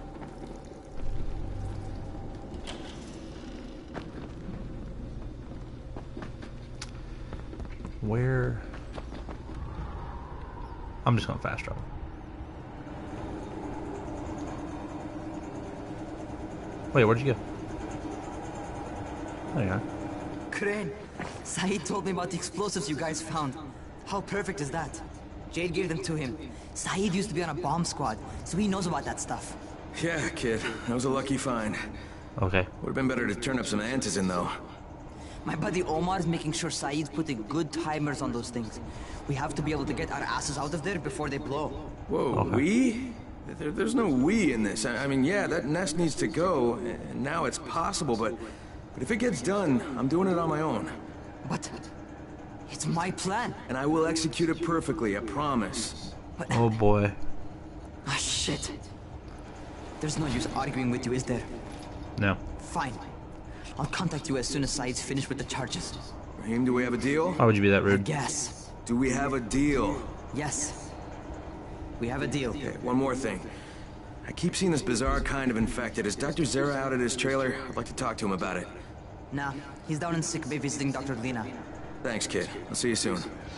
Where? I'm just going fast travel. Wait, where'd you go? Oh, yeah. Crane, Saeed told me about the explosives you guys found. How perfect is that? Jade gave them to him. Saeed used to be on a bomb squad, so he knows about that stuff. Yeah, kid. That was a lucky find. Okay. Would have been better to turn up some antizin, though. My buddy Omar is making sure Saeed's putting good timers on those things. We have to be able to get our asses out of there before they blow. Whoa, Okay. we? There's no we in this. I mean, yeah, that nest needs to go, and now it's possible, but if it gets done, I'm doing it on my own. But it's my plan. And I will execute it perfectly, I promise. But Oh boy. ah, shit. There's no use arguing with you, is there? No. Fine. I'll contact you as soon as Saeed's finished with the charges. Raheem, do we have a deal? Why would you be that I rude? guess. Do we have a deal? Yes. We have a deal. Okay, one more thing. I keep seeing this bizarre kind of infected. Is Dr. Zera out at his trailer? I'd like to talk to him about it. Nah, he's down in sick bay visiting Dr. Lena. Thanks, kid. I'll see you soon.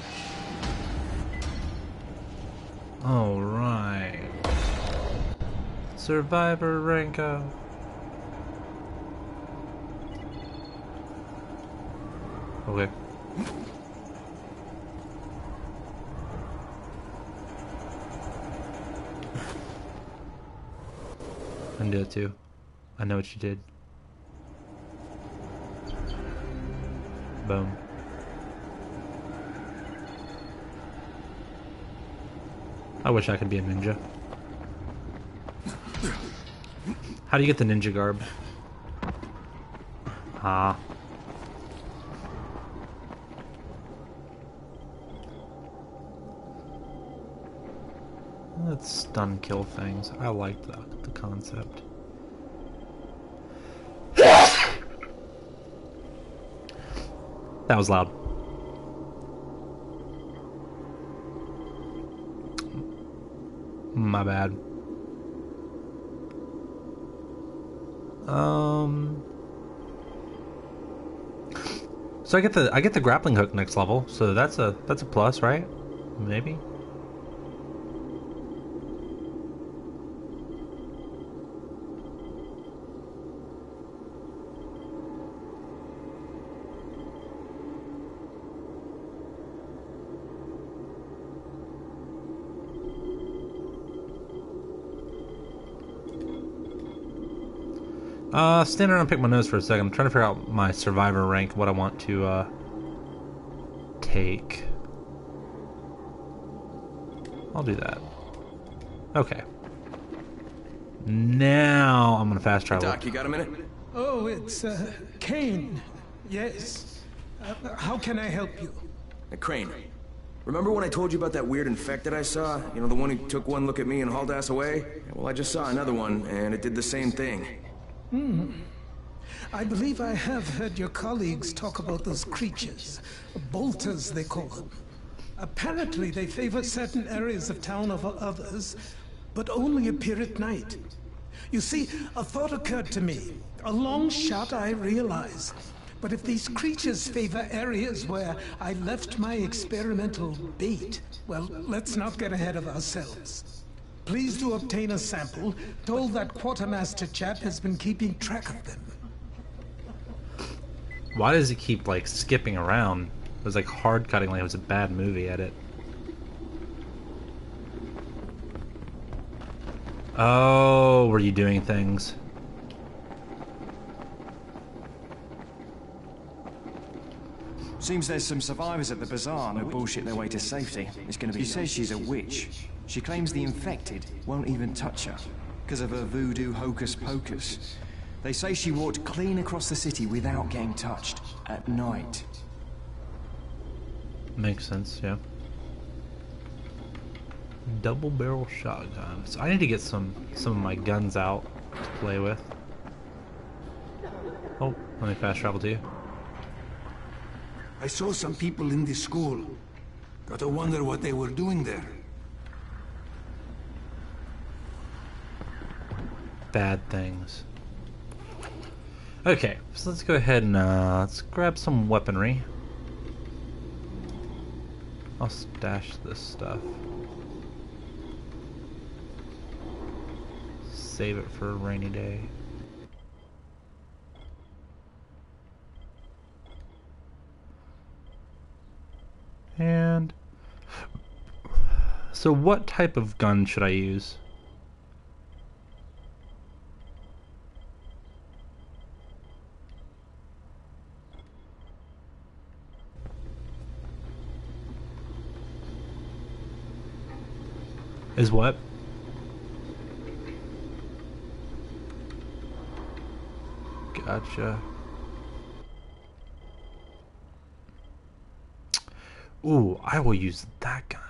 All right. Survivor rank up. Okay. I can do it too. I know what you did. Boom. I wish I could be a ninja. How do you get the ninja garb? Ah. Let's stun kill things. I like the concept. That was loud. My bad. So I get the grappling hook next level, so that's a plus, right? Maybe. Stand around and pick my nose for a second. I'm trying to figure out my survivor rank, what I want to, take. I'll do that. Okay. Now I'm gonna fast travel. Doc, you got a minute? Oh, it's, Kane. Yes. How can I help you? Crane. Remember when I told you about that weird infected I saw? You know, the one who took one look at me and hauled ass away? Well, I just saw another one, and it did the same thing. I believe I have heard your colleagues talk about those creatures. Bolters, they call them. Apparently, they favor certain areas of town over others, but only appear at night. You see, a thought occurred to me. A long shot, I realize. But if these creatures favor areas where I left my experimental bait, well, let's not get ahead of ourselves. Please do obtain a sample. Told that quartermaster chap has been keeping track of them. Why does he keep, like, skipping around? It was, like, hard cutting like it was a bad movie at it. Oh, were you doing things? Seems there's some survivors at the bazaar who bullshit their way to safety. It's gonna be. She says she's a witch. She claims the infected won't even touch her because of her voodoo hocus pocus. They say she walked clean across the city without getting touched at night. Makes sense, yeah. Double barrel shotgun. So I need to get some of my guns out to play with. Oh, let me fast travel to you. I saw some people in this school. Gotta wonder what they were doing there. Bad things. Okay, so let's go ahead and let's grab some weaponry. I'll stash this stuff. Save it for a rainy day. And so what type of gun should I use? Is what? Gotcha. Ooh, I will use that gun.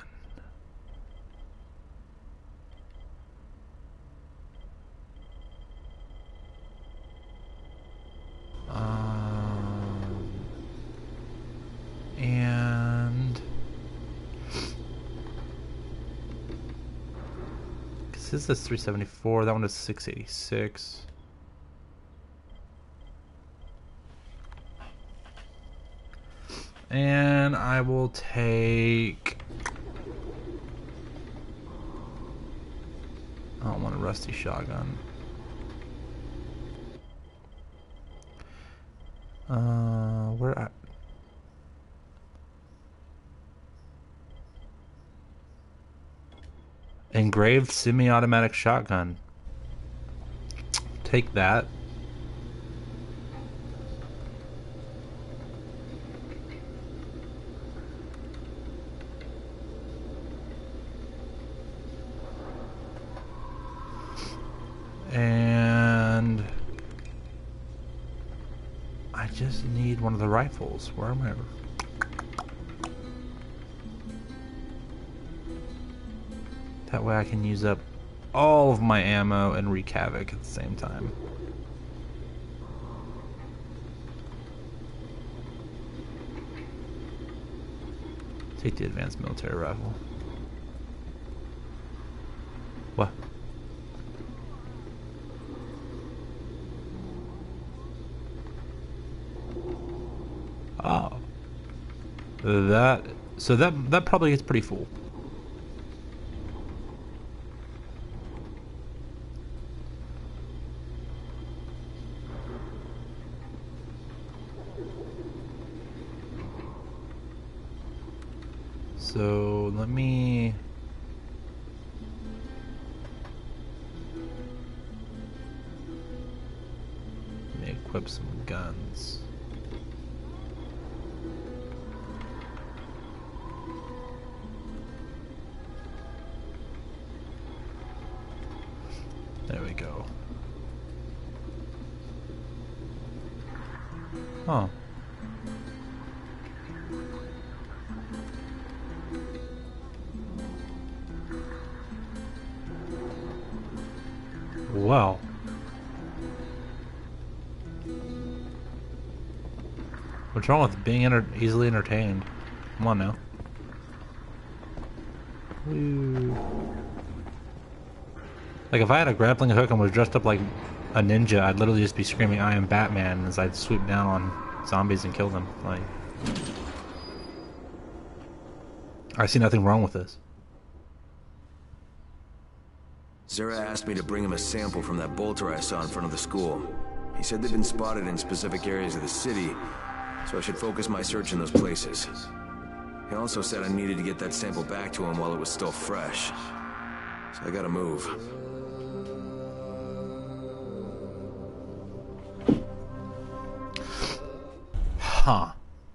And this is 374. That one is 686. And I will take. I don't want a rusty shotgun. Where at? Engraved semi-automatic shotgun. Take that. And I just need one of the rifles. Where am I? That way I can use up all of my ammo and wreak havoc at the same time. Take the advanced military rifle. What? Oh. That probably gets pretty full. So let me equip some guns. There we go. Oh. Wow. What's wrong with being easily entertained? Come on now. Woo. Like if I had a grappling hook and was dressed up like a ninja, I'd literally just be screaming, "I am Batman," as I'd swoop down on zombies and kill them. Like, I see nothing wrong with this. Zera asked me to bring him a sample from that bolter I saw in front of the school. He said they'd been spotted in specific areas of the city, so I should focus my search in those places. He also said I needed to get that sample back to him while it was still fresh. So I gotta move. Huh.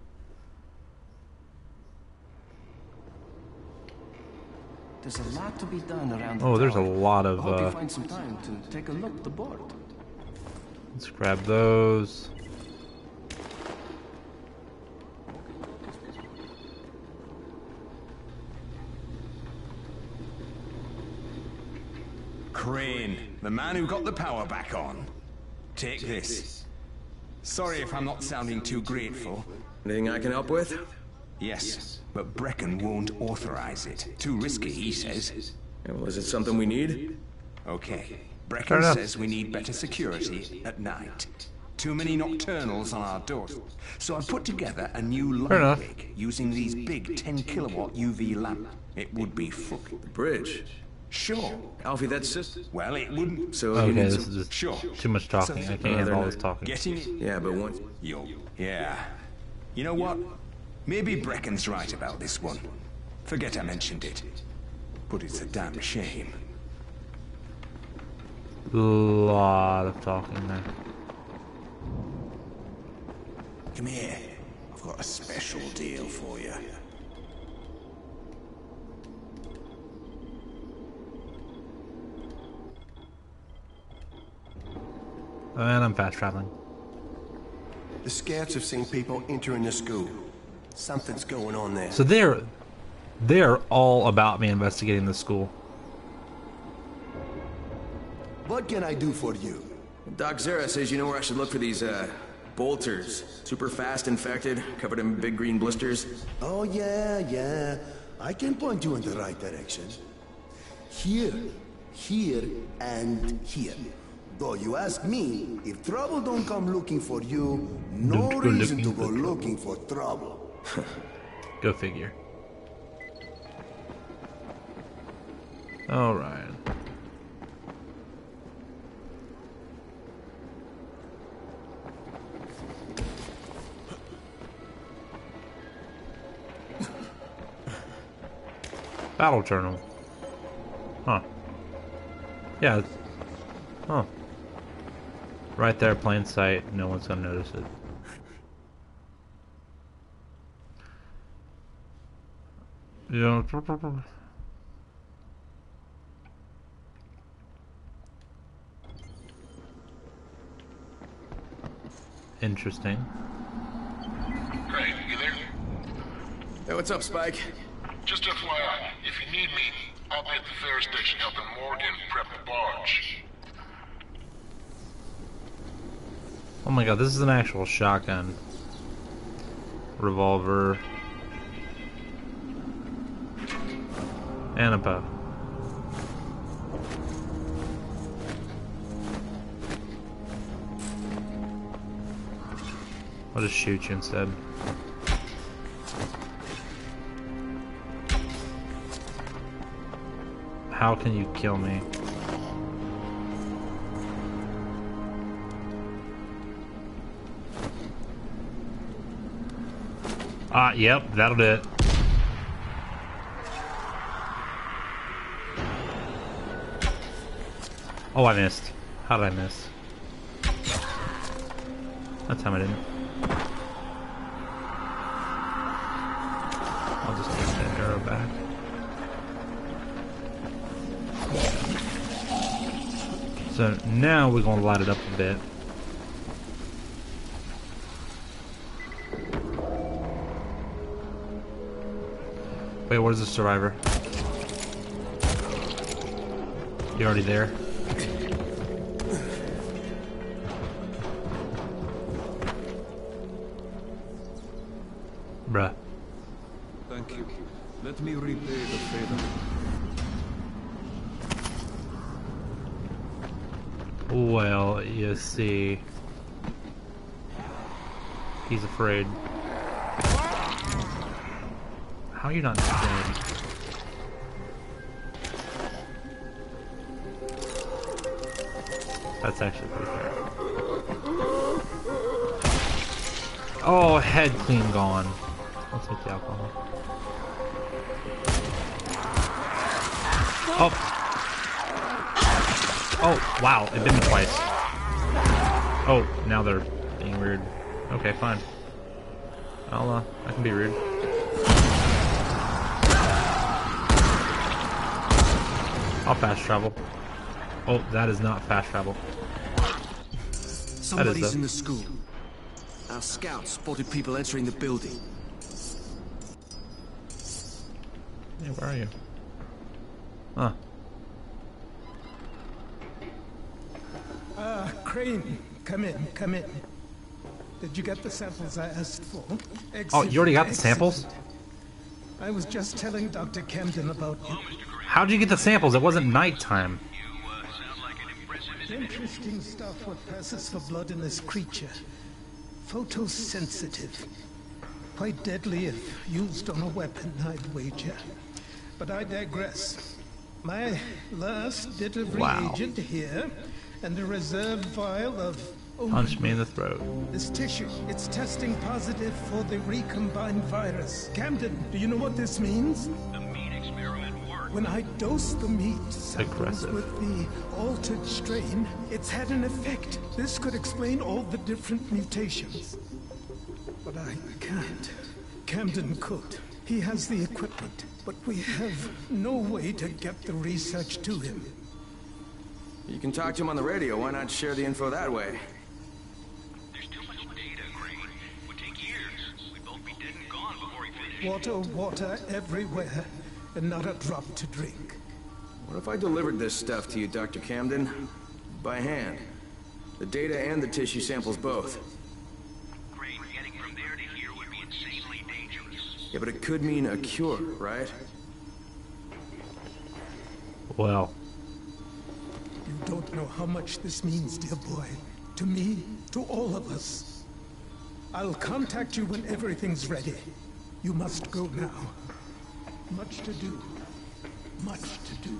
There's a lot to be done around the Oh, there's a tower. lot of, I hope you find some time to take a look at the board. Let's grab those. Crane, the man who got the power back on. Take this. Sorry if I'm not sounding too grateful. Anything I can help with? Yes, but Brecken won't authorize it. Too risky, he says. Yeah, well, is it something we need? Okay. Brecken says we need better security at night. Too many nocturnals on our doors. So I put together a new light rig using these big 10 kilowatt UV lamp. It would be fucking... The bridge? Sure. Alfie, that's... Well, it wouldn't... So okay, you need this some... is just Sure. too much talking. I can't handle all this talking. Getting it? Yeah, but once... Yeah. You know what? Maybe Brecken's right about this one. Forget I mentioned it. But it's a damn shame. Lot of talking there. Come here. I've got a special deal for you. And I'm fast traveling. The scouts have seen people entering the school. Something's going on there. So they're all about me investigating the school. What can I do for you? Doc Zera says you know where I should look for these, bolters. Super fast infected, covered in big green blisters. Oh, yeah. I can point you in the right direction. Here, and here. Though you ask me, if trouble don't come looking for you, no reason to go looking for trouble. Go figure. Alright. Battle journal. Huh. Yeah. Huh. Right there, plain sight. No one's gonna notice it. Yeah. Interesting. Craig, you there? Hey, what's up, Spike? Just FYI, if you need me, I'll be at the ferry station helping Morgan prep the barge. Oh my god, this is an actual shotgun. Revolver. And a bow. I'll just shoot you instead. How can you kill me? Yep, that'll do it. Oh, I missed. How did I miss? That time I didn't. I'll just take that arrow back. So now we're gonna light it up a bit. Wait, where's the survivor? You already there? Bruh. Thank you. Let me repay the favor. Well, you see. He's afraid. How are you not dead? That's actually pretty fair. Oh, head clean gone. I'll take the alcohol. Oh. Oh, wow, it bit me twice. Oh, now they're being weird. Okay, fine. I can be rude. I'll fast travel. Oh, that is not fast travel. Somebody's in the school. Our scouts spotted people entering the building. Yeah, where are you? Huh. Crane, come in. Did you get the samples I asked for? Excellent, oh, you already got the samples? I was just telling Dr. Camden about you. How'd you get the samples? It wasn't nighttime. Interesting stuff what passes for blood in this creature. Photosensitive. Quite deadly if used on a weapon, I'd wager. But I digress. My last delivery agent here, and a reserve vial of... Punch me in the throat. This tissue, it's testing positive for the recombined virus. Camden, do you know what this means? The meat experiment worked. When I dose the meat samples with the altered strain, it's had an effect. This could explain all the different mutations. But I can't. Camden could. He has the equipment, but we have no way to get the research to him. You can talk to him on the radio. Why not share the info that way? There's too much data, Crane. It would take years. We'd both be dead and gone before he finished. Water everywhere, and not a drop to drink. What if I delivered this stuff to you, Dr. Camden? By hand. The data and the tissue samples both. Crane, getting from there to here would be insanely dangerous. Yeah, but it could mean a cure, right? Well. You don't know how much this means, dear boy. To me, to all of us. I'll contact you when everything's ready. You must go now. Much to do. Much to do.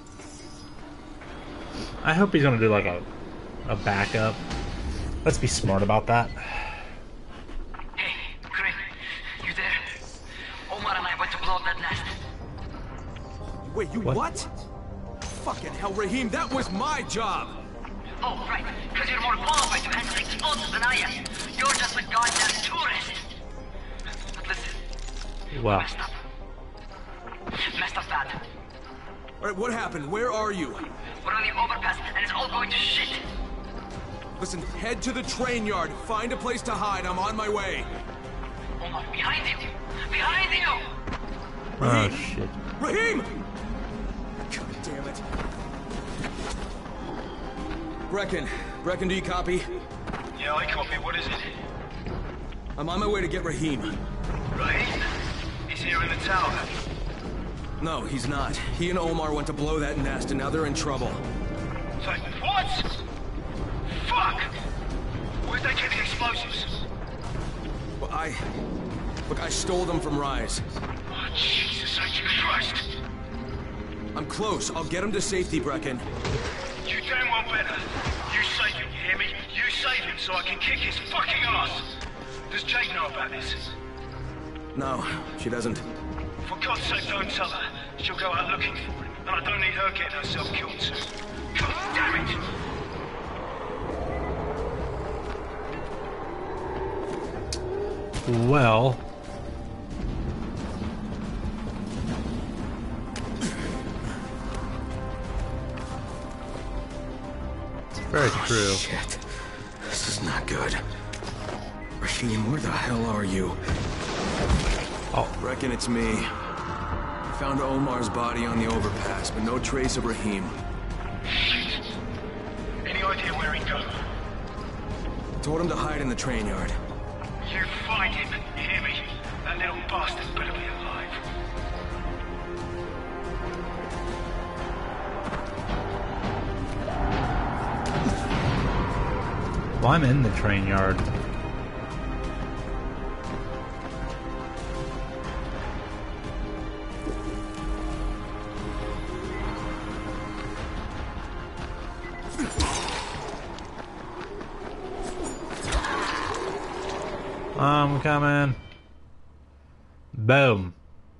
I hope he's gonna do like a backup. Let's be smart about that. Hey, Crane, you there? Omar and I went to blow up that nest. Wait, you what? Fucking hell, Rahim, that was my job! Oh, right, because you're more qualified to handle explosives than I am. You're just a goddamn tourist. But listen, Wow. messed up bad. Alright, what happened? Where are you? We're on the overpass, and it's all going to shit. Listen, head to the train yard. Find a place to hide. I'm on my way. Omar, behind you! Behind you! Oh shit. Rahim! God damn it. Brecken, do you copy? Yeah, I copy. What is it? I'm on my way to get Rahim. Rahim? He's here in the tower. No, he's not. He and Omar went to blow that nest, and now they're in trouble. Like, what? Fuck! Where'd they get the explosives? Well, Look, I stole them from Rise. Oh, Jesus H. Christ! I'm close. I'll get him to safety, Brecken. You damn well better. You save him, you hear me? You save him so I can kick his fucking ass! Does Jade know about this? No, she doesn't. For God's sake, don't tell her. She'll go out looking for him, and I don't need her getting herself killed too. God damn it! Well. It's very true. Shit. This is not good. Rahim, where the hell are you? Oh. Reckon it's me. I found Omar's body on the overpass, but no trace of Rahim. Shit. Any idea where he'd go? Told him to hide in the train yard. You find him, you hear me? That little bastard better be alive. Well, I'm in the train yard. I'm coming. Boom.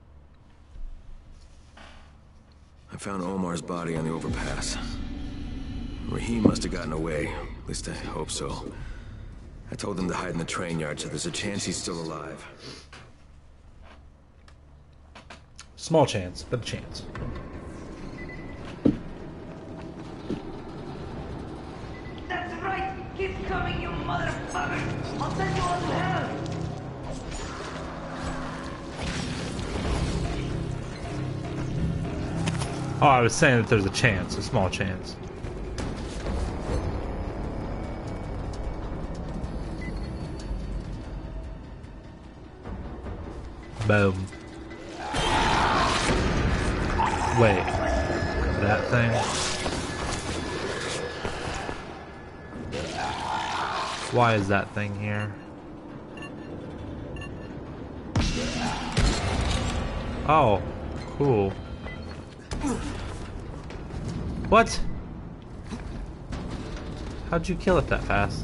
I found Omar's body on the overpass. Rahim must have gotten away. At least I hope so. I told him to hide in the train yard, so there's a chance he's still alive. Small chance, but a chance. That's right! Keep coming, you motherfucker! I'll send you all to hell! Oh, I was saying that there's a chance, a small chance. Boom. Wait. That thing? Why is that thing here? Oh, cool. What? How'd you kill it that fast?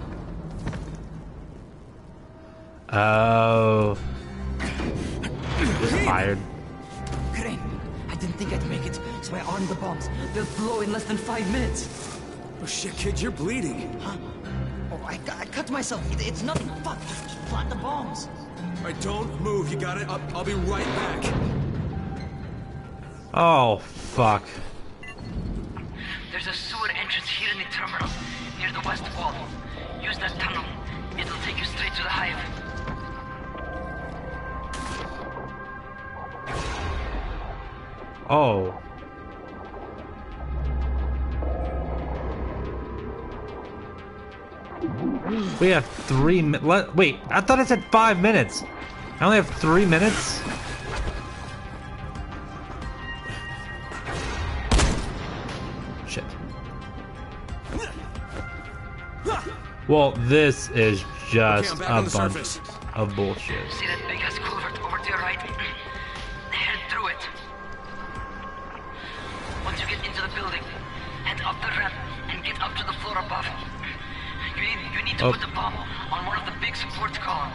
Oh. Just fired. Crane, I didn't think I'd make it, so I armed the bombs. They'll blow in less than 5 minutes. Oh shit, kid, you're bleeding. Huh? Oh, I cut myself. It's nothing. Fuck, just plant the bombs. Alright, don't move. You got it? I'll be right back. Oh, fuck. There's a sewer entrance here in the terminal, near the west wall. Use that tunnel. It'll take you straight to the hive. Oh. We have 3 minutes. Wait, I thought it said 5 minutes. I only have 3 minutes? Shit. Well, this is just a bunch of bullshit. See that big ass culvert over to your right? Head through it. Once you get into the building, head up the ramp and get up to the floor above. You need to put the bomb on one of the big support columns.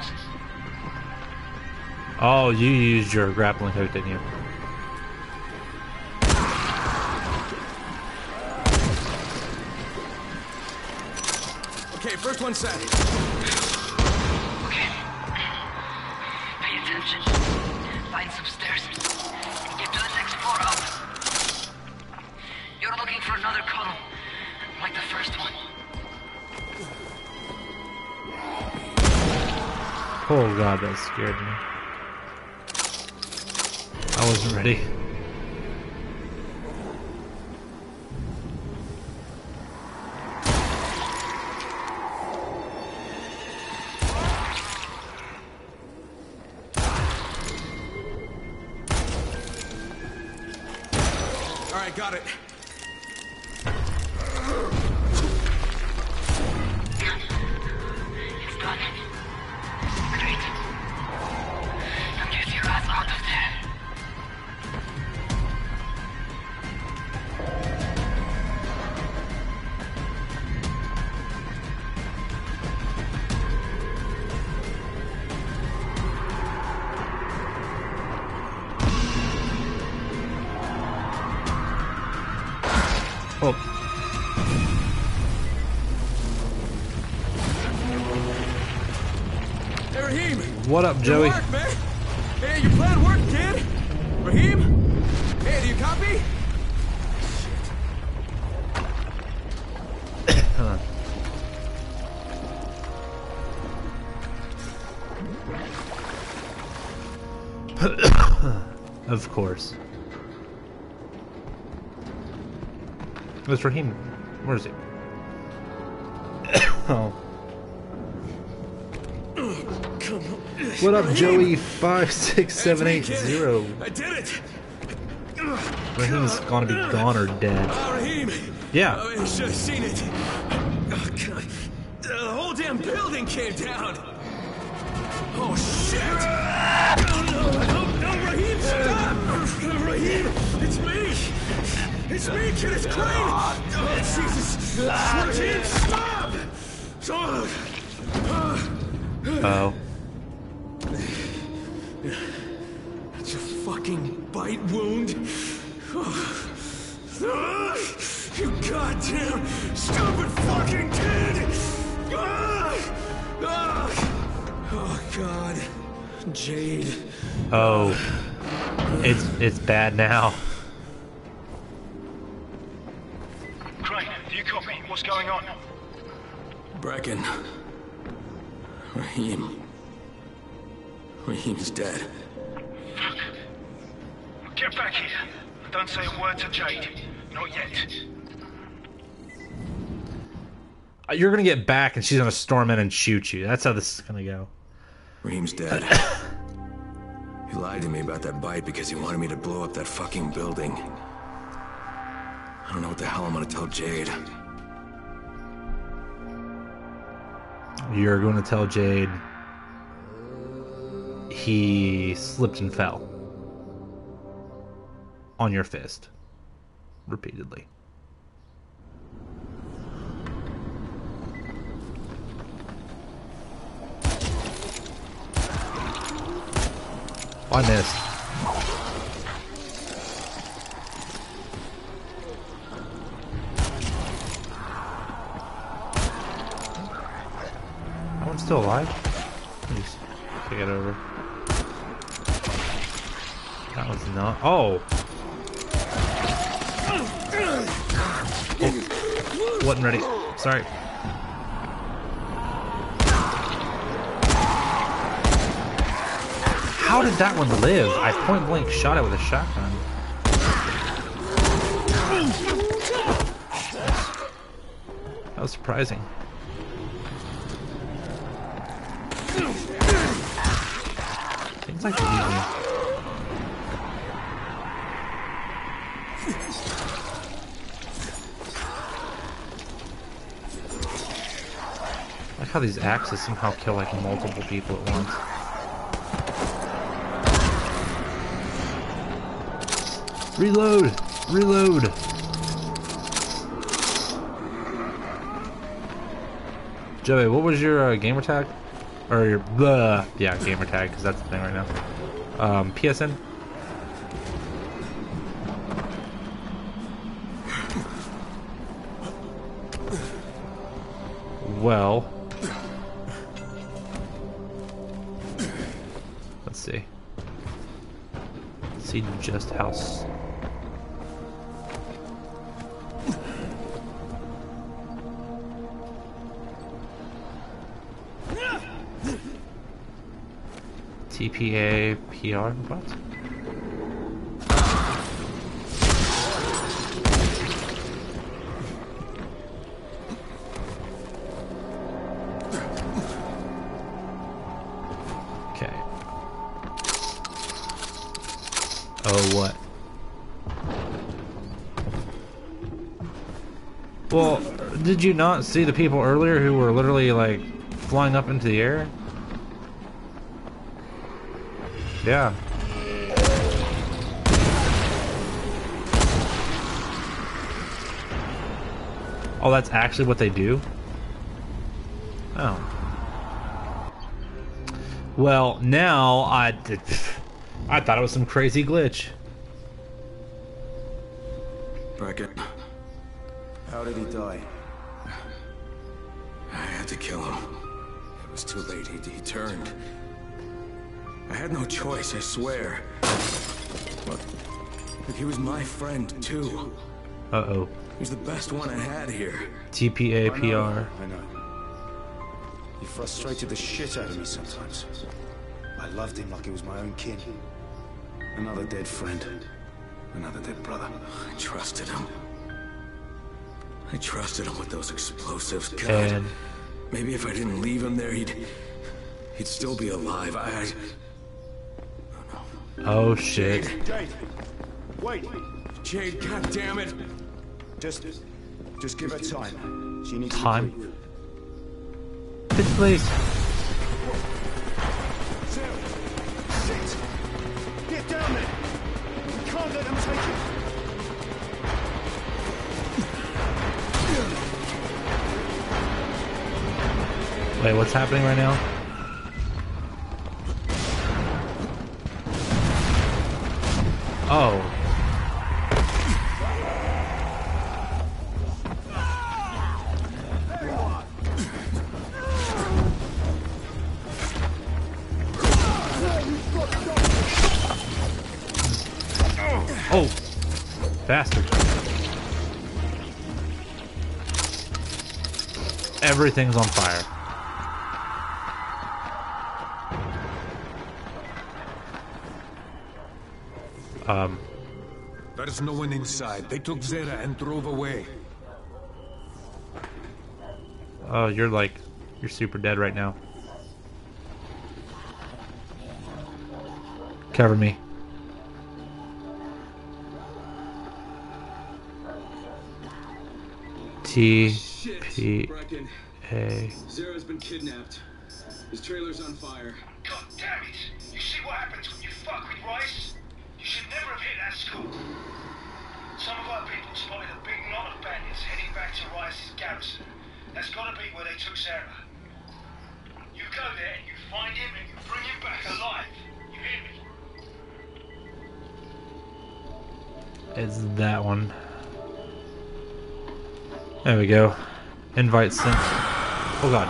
Oh, you used your grappling hook, didn't you? Okay, first one set. Okay. Pay attention. Find some stairs. Get to the next floor up. You're looking for another column, like the first one. Oh god, that scared me. I wasn't ready. All right, got it. It's done. Great. Now get your ass out of there. Oh. Hey, Raheem. What up, Joey? Good work, man. Hey, your plan worked, kid. Raheem? Hey, do you copy? Huh. Of course. Where's Raheem? Where is he? Oh. Come on. What up, Raheem? Joey? 56780. I did it. Raheem's gonna be gone or dead. Raheem. Yeah. Oh, you should have seen it. Oh, God. The whole damn building came down. Oh, shit. Oh, no, Raheem, stop. Raheem, it's me. It's me, kid. It's Crane. Oh, Jesus. Raheem, stop. Oh. It's a fucking bite wound. You goddamn stupid fucking kid! Oh God, Jade. Oh. It's bad now. Crane, do you copy? What's going on? Brecken. Raheem's dead. Fuck. Get back here. Don't say a word to Jade. Not yet. You're gonna get back and she's gonna storm in and shoot you. That's how this is gonna go. Raheem's dead. He lied to me about that bite because he wanted me to blow up that fucking building. I don't know what the hell I'm gonna tell Jade. You're gonna tell Jade he slipped and fell on your fist repeatedly. I missed. That one's still alive? Please take it over. That one's not. Oh! Oh, wasn't ready. Sorry. How did that one live? I point blank shot it with a shotgun. That was surprising. Seems like easy. I like how these axes somehow kill like multiple people at once. Reload! Reload! Joey, what was your gamer tag? Or your yeah, gamer tag, because that's the thing right now. PSN? Well, let's see. Let's see just how. TPA PR what? Okay. Oh, what? Well, did you not see the people earlier who were literally like flying up into the air? Yeah. Oh, that's actually what they do? Oh. Well, now I thought it was some crazy glitch. Brackett. How did he die? I had to kill him. It was too late. He turned. I had no choice, I swear. Look, he was my friend, too. Uh-oh. He was the best one I had here. TPA PR. I know. He frustrated the shit out of me sometimes. I loved him like he was my own kin. Another dead friend. Another dead brother. I trusted him. I trusted him with those explosives. God, and maybe if I didn't leave him there, he'd still be alive. Oh shit. Jade! Wait! Jade, goddammit! Just give her time. She needs time. to breathe. Bitch, please. Shit! Get down there! We can't let them take it! Wait, what's happening right now? Oh. Oh. Bastard. Everything's on fire. There's no one inside. They took Zera and drove away. Oh, you're super dead right now. Cover me. TPA. Zera's been kidnapped. His trailer's on fire. God damn it! You see what happens when you fuck with Rice? You should never have hit that school. Some of our people spotted a big knot of bandits heading back to Rice's garrison. That's gotta be where they took Zera. You go there and you find him and you bring him back alive. You hear me? It's that one. There we go. Invite sent. Oh god.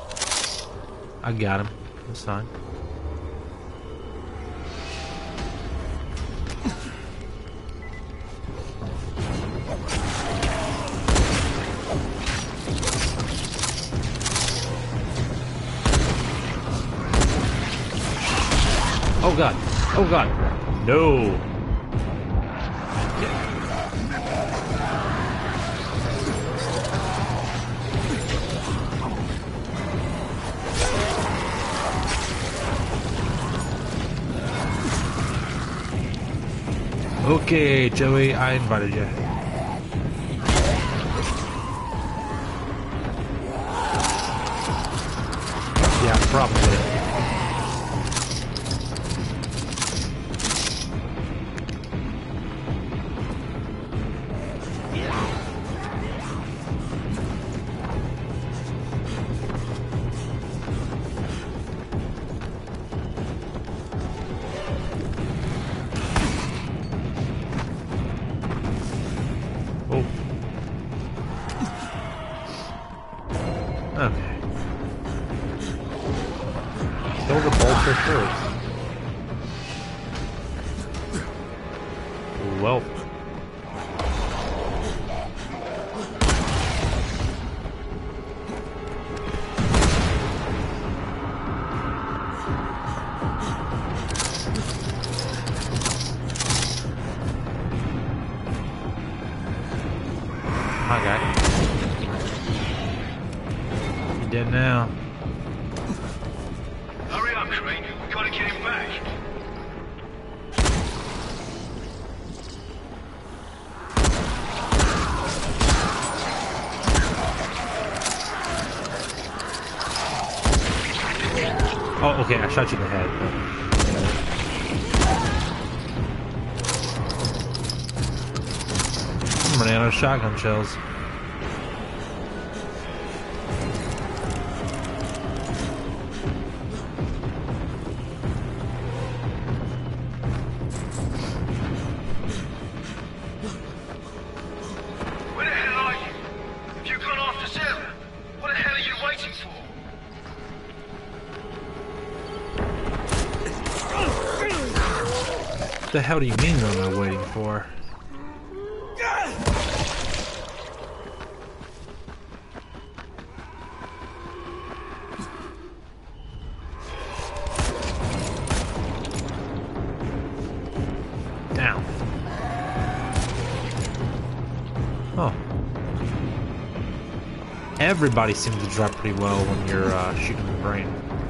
I got him. That's fine. god. Oh god. No. Okay, Joey, I invited you. Yeah, probably. Okay. Kill the bolter first. Well. Hi, guy. Dead now. Hurry up, Crane. We gotta get him back. Oh, okay, I shot you in the head. I'm running out of shotgun shells. Where the hell are you? Have you gone after Sarah? What the hell are you waiting for? What the hell do you mean what am I waiting for? Down. Oh. Everybody seems to drop pretty well when you're shooting the brain.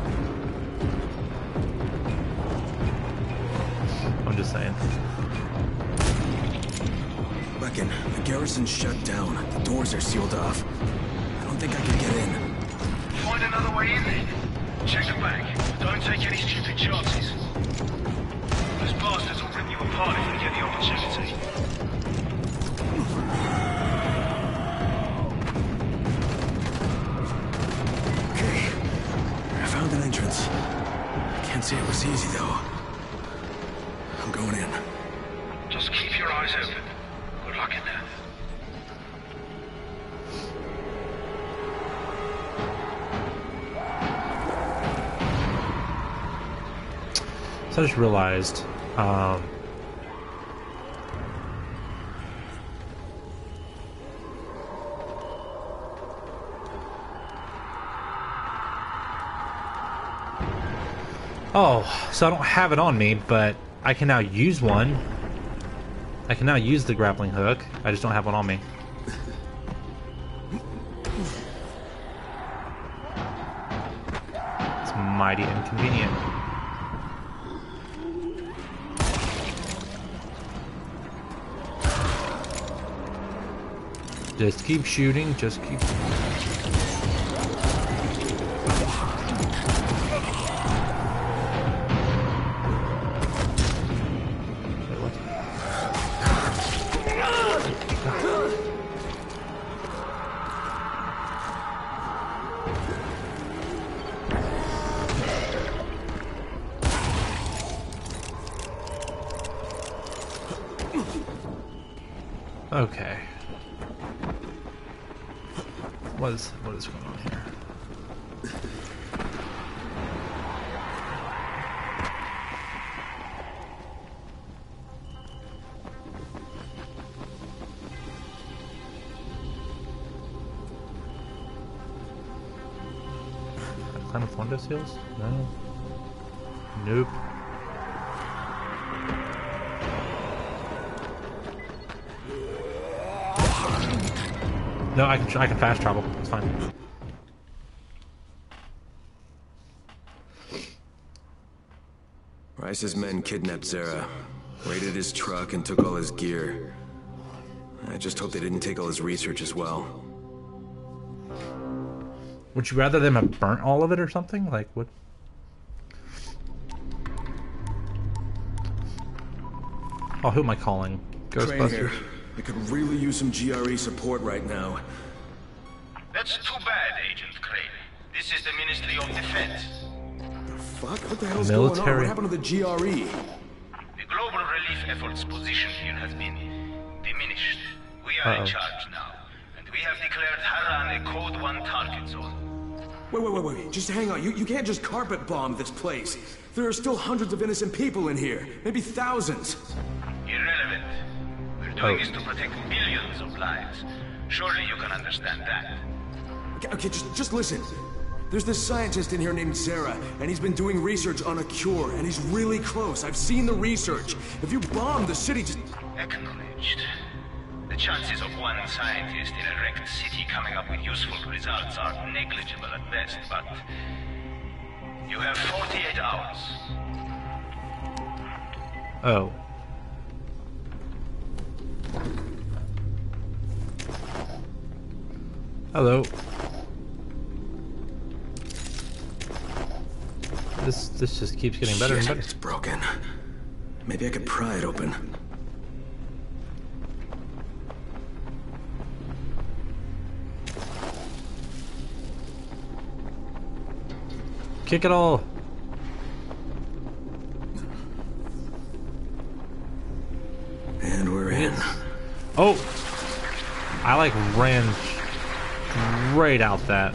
I'm just saying. Reckon, the garrison's shut down. The doors are sealed off. I don't think I can get in. Find another way in then. Check the back. Don't take any stupid chances. Those bastards will rip you apart if they get the opportunity. Okay. I found an entrance. I can't say it was easy, though. I'm going in. Just keep your eyes open. Good luck in there. So I just realized, oh, so I don't have it on me, but I can now use one. I can now use the grappling hook. I just don't have one on me. It's mighty inconvenient. Just keep shooting, just keep... Okay. What is going on here? Climb with window seals? No. Nope. No, I can fast travel. It's fine. Rice's men kidnapped Zere, raided his truck, and took all his gear. I just hope they didn't take all his research as well. Would you rather them have burnt all of it or something? Like, what? Oh, who am I calling? Ghostbusters? I could really use some GRE support right now. That's too bad, Agent Crane. This is the Ministry of Defense. Fuck? What the hell's going on? What happened to the GRE? The global relief efforts position here has been diminished. We are in charge now, and we have declared Harran a Code 1 target zone. Wait. Just hang on. You can't just carpet bomb this place. There are still hundreds of innocent people in here. Maybe thousands. Irrelevant. We're doing this to protect millions of lives. Surely you can understand that. Okay, just listen. There's this scientist in here named Zere, and he's been doing research on a cure, and he's really close. I've seen the research. If you bomb the city, just... Acknowledged. The chances of one scientist in a wrecked city coming up with useful results are negligible at best, but... You have 48 hours. Oh. Hello. This just keeps getting better and better. It's broken. Maybe I could pry it open. Kick it all. And we're in. Oh! I like ran right out that.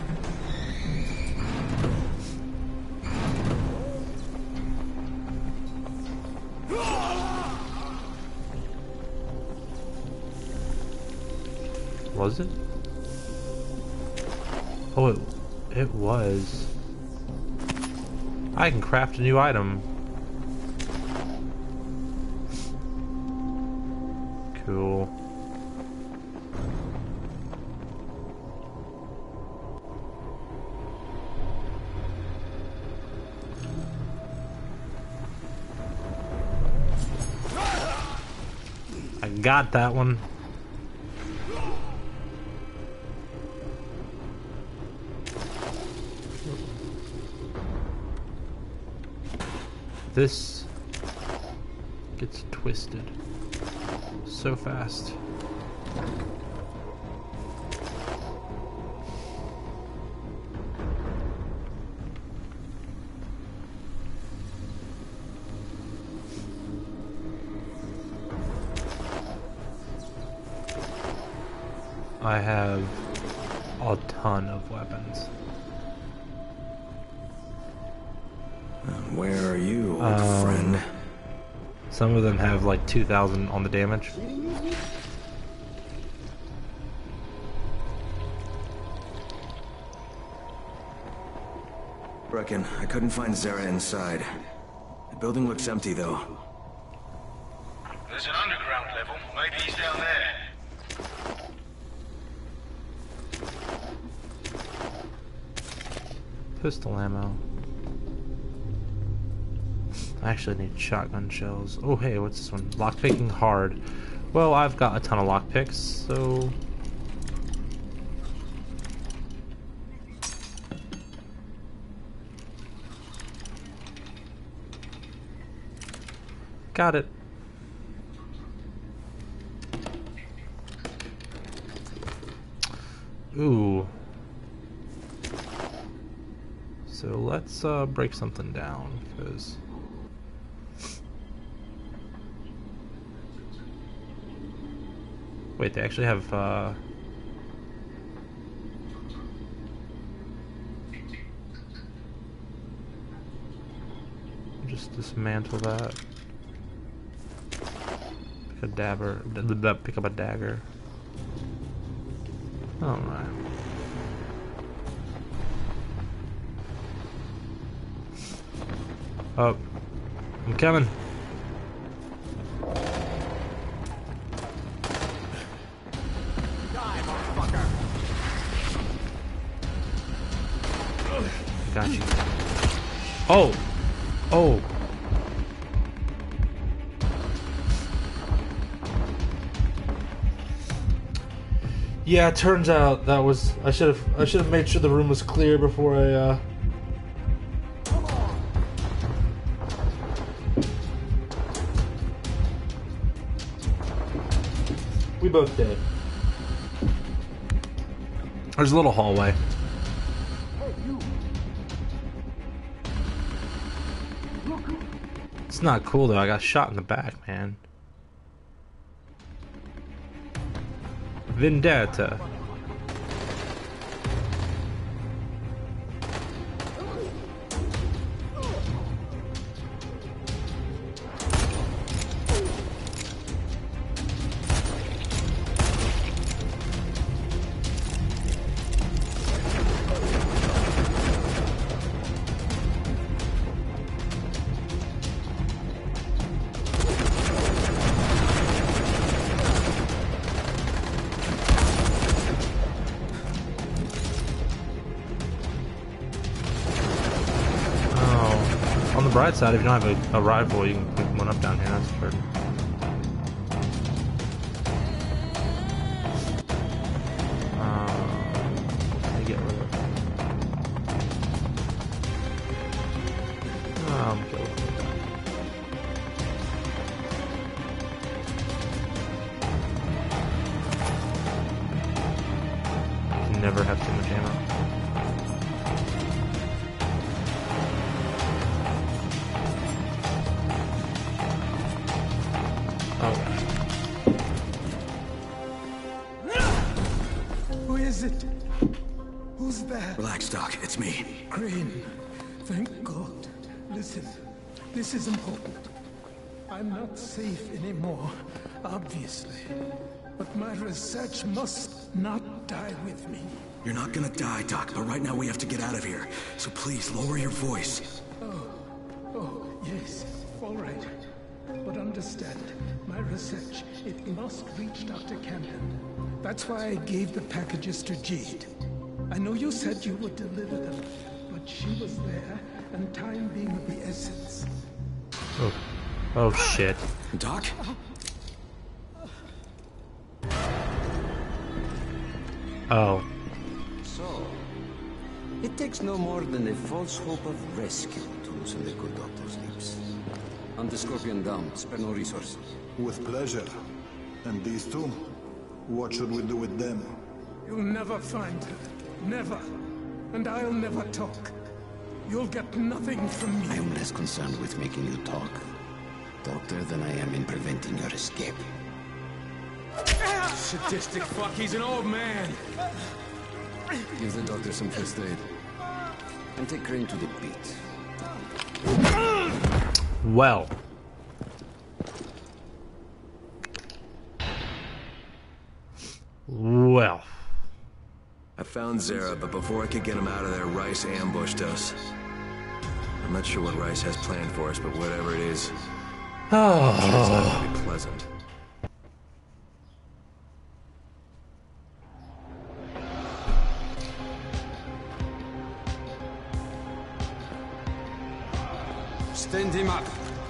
Was it? Oh, it was. I can craft a new item. Cool. I got that one. This gets twisted so fast. I have a ton of weapons. Where are you, old friend? Some of them have like 2,000 on the damage. Reckon I couldn't find Zere inside. The building looks empty, though. There's an underground level. Maybe he's down there. Pistol ammo. I actually need shotgun shells. Oh, hey, what's this one? Lockpicking hard. Well, I've got a ton of lockpicks, so... Got it. Ooh. So let's break something down, because... Wait, they actually have, just dismantle that. Pick a dagger. Pick up a dagger. Alright. Oh. I'm coming. got you. Oh! Oh! Yeah, it turns out that was I should have made sure the room was clear before I We both did. There's a little hallway. It's not cool though, I got shot in the back, man. Vendetta. Bright side, if you don't have a rifle, you can pick one up down here. That's fair. Let me get rid of it. Go with that. You never have too much ammo. Who's there? Relax, Doc. It's me. Crane. Thank God. Listen, this is important. I'm not safe anymore, obviously. But my research must not die with me. You're not gonna die, Doc, but right now we have to get out of here. So please, lower your voice. Oh, yes. All right. But understand, my research, it must reach Dr. Camden. That's why I gave the packages to Jade. I know you said you would deliver them, but she was there, and time being of the essence. Oh. Oh, shit. Doc? Oh. So, it takes no more than a false hope of rescue to loosen the good doctor's lips. On the Scorpion down, spare no resource. With pleasure. And these two? What should we do with them? You'll never find her. Never. And I'll never talk. You'll get nothing from me. I am less concerned with making you talk, Doctor, than I am in preventing your escape. Sadistic fuck, he's an old man. Give the doctor some first aid. And take Crane to the beat. Well. Well. I found Zere, but before I could get him out of there, Rice ambushed us. I'm not sure what Rice has planned for us, but whatever it is, it's not going to be pleasant. Stand him up.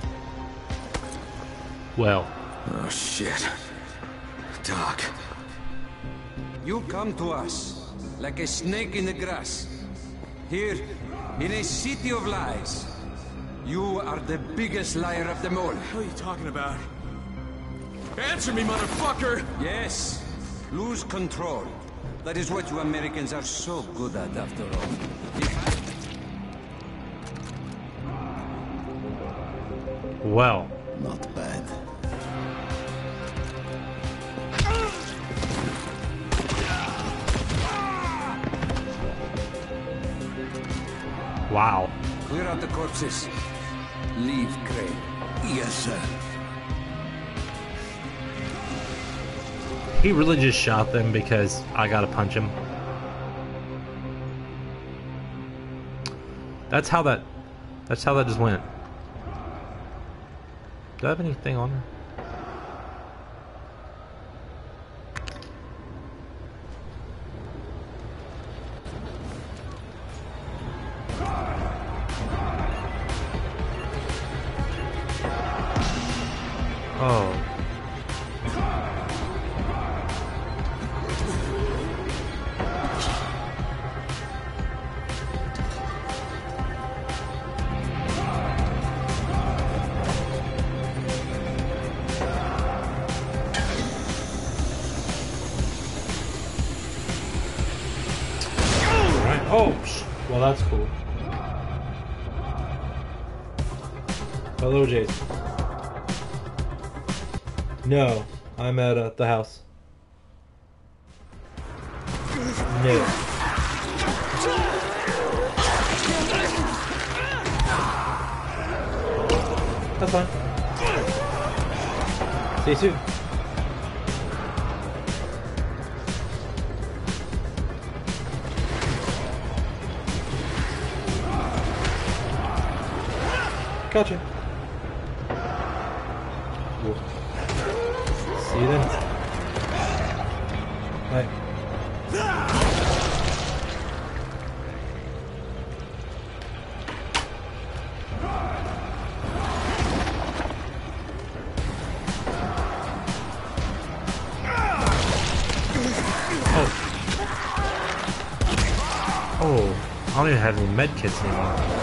Well. Oh, shit. Doc. You come to us like a snake in the grass. Here, in a city of lies. You are the biggest liar of them all. What are you talking about? Answer me, motherfucker! Yes. Lose control. That is what you Americans are so good at, after all. Well. Not bad. Wow. Clear out the corpses. Leave Crane. Yes, sir. He really just shot them because I gotta punch him. That's how that just went. Do I have anything on her? Oh. Oh, well, that's cool. Hello, Jason. No, I'm at the house. No. That's fine. See you soon. Gotcha. Cool. See you then. Bye. Oh, I don't even have any med kits anymore.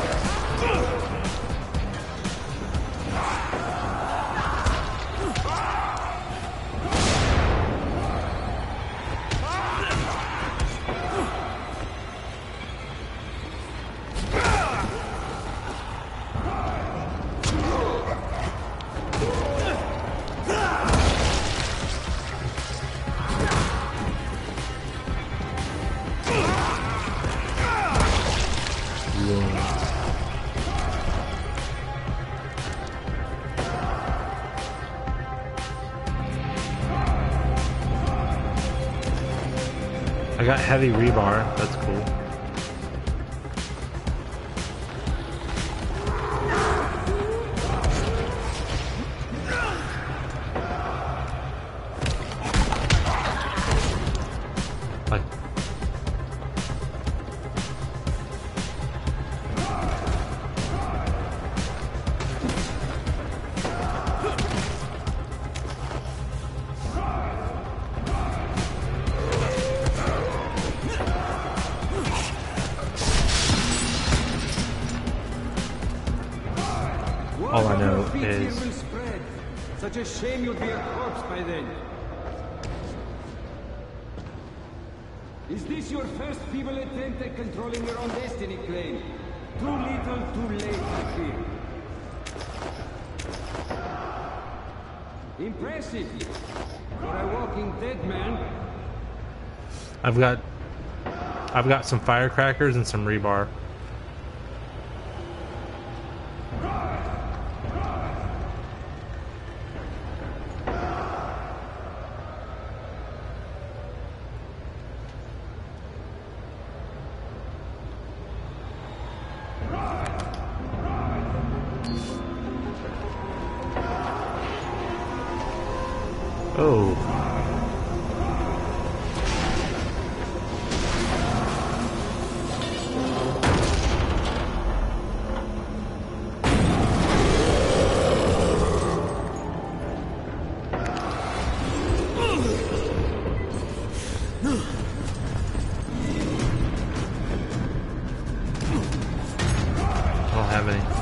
I got heavy rebar, that's cool. Like, all I know is such a shame you'd be a corpse by then. Is this your first feeble attempt at controlling your own destiny, Crane? Too little, too late, I fear. Impressive for a walking dead man. I've got some firecrackers and some rebar. Oh. I don't have any.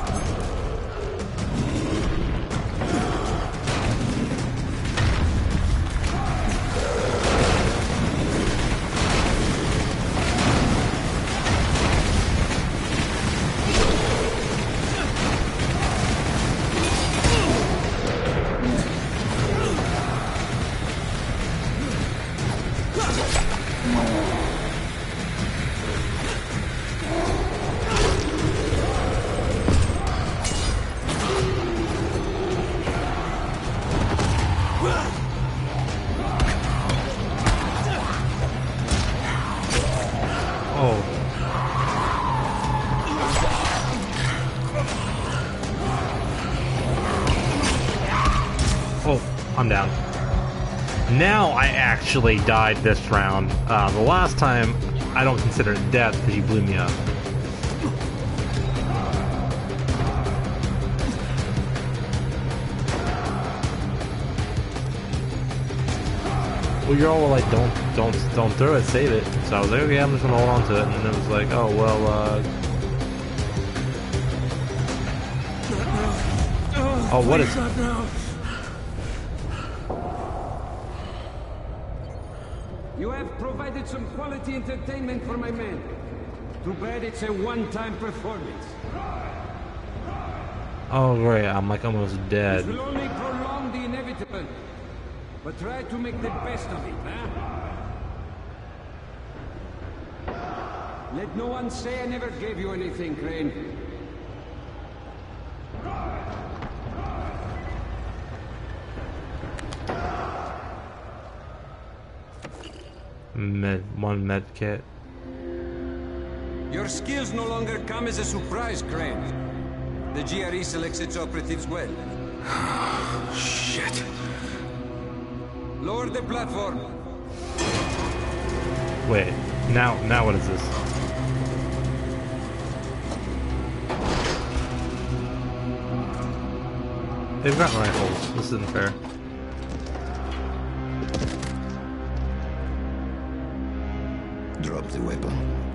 I'm down. Now I actually died this round. The last time, I don't consider it death because you blew me up. well, you're all like, don't throw it, save it. So I was like, okay, I'm just gonna hold on to it. And then it was like, oh well. Oh, what is? You have provided some quality entertainment for my men. Too bad it's a one-time performance. Oh great, I'm like almost dead. This will only prolong the inevitable. But try to make the best of it, huh? Let no one say I never gave you anything, Crane. One med kit. Your skills no longer come as a surprise, Crane. The GRE selects its operatives well. Shit. Lower the platform. Wait, now what is this? They've got rifles. This isn't fair. Drop the weapon.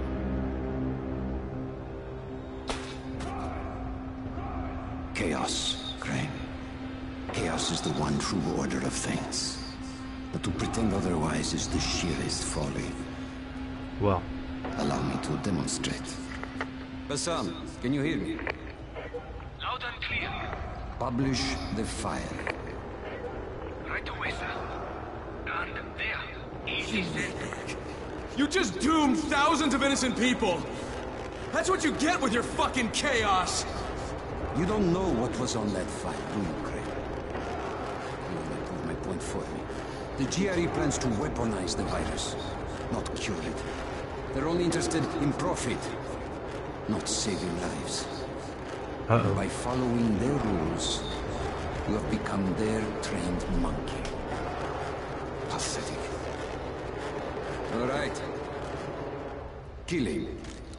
Chaos, Crane. Chaos is the one true order of things. But to pretend otherwise is the sheerest folly. Well. Allow me to demonstrate. Bassam, can you hear me? Loud and clear. Publish the file. Right away, sir. And there. Easy, sir. You just doomed thousands of innocent people! That's what you get with your fucking chaos! You don't know what was on that file, do you, Crane? You will prove my point for me. The GRE plans to weaponize the virus, not cure it. They're only interested in profit, not saving lives. Uh-oh. By following their rules, you have become their trained monkey. Pathetic. All right. Kill him.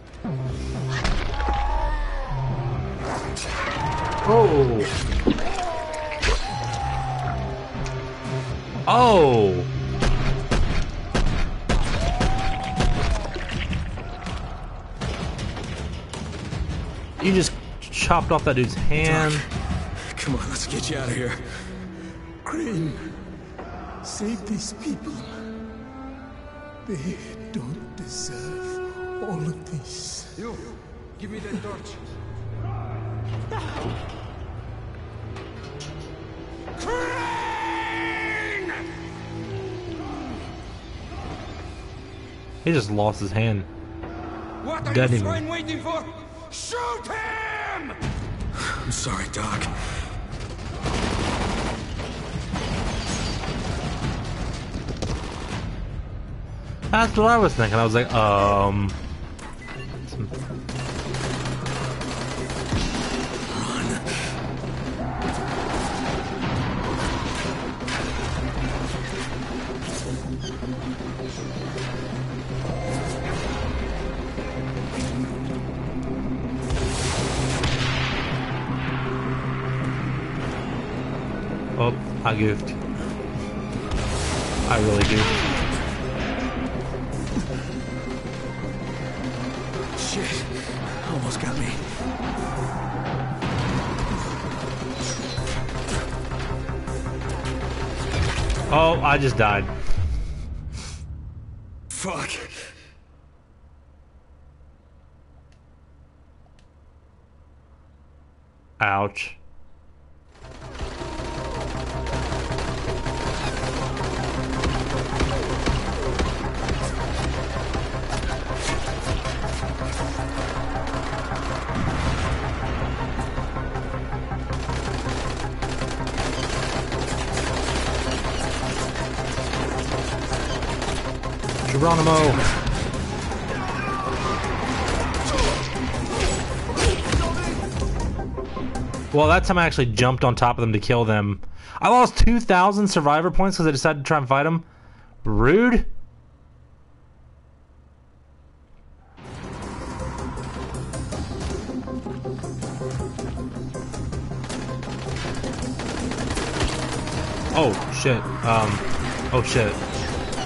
Oh. Oh. You just chopped off that dude's hand. Doc, come on, let's get you out of here. Crane, save these people. They don't deserve all of this. You, give me that torch. Crane! He just lost his hand. What are Dead you him. swine waiting for? Shoot him! I'm sorry, Doc. That's what I was thinking. I was like, Oh, I goofed. I really goofed. Shit, almost got me. Oh, I just died. Fuck. Ouch. Geronimo. Well, that time I actually jumped on top of them to kill them. I lost 2,000 survivor points because I decided to try and fight them. Rude. Oh shit. Oh shit.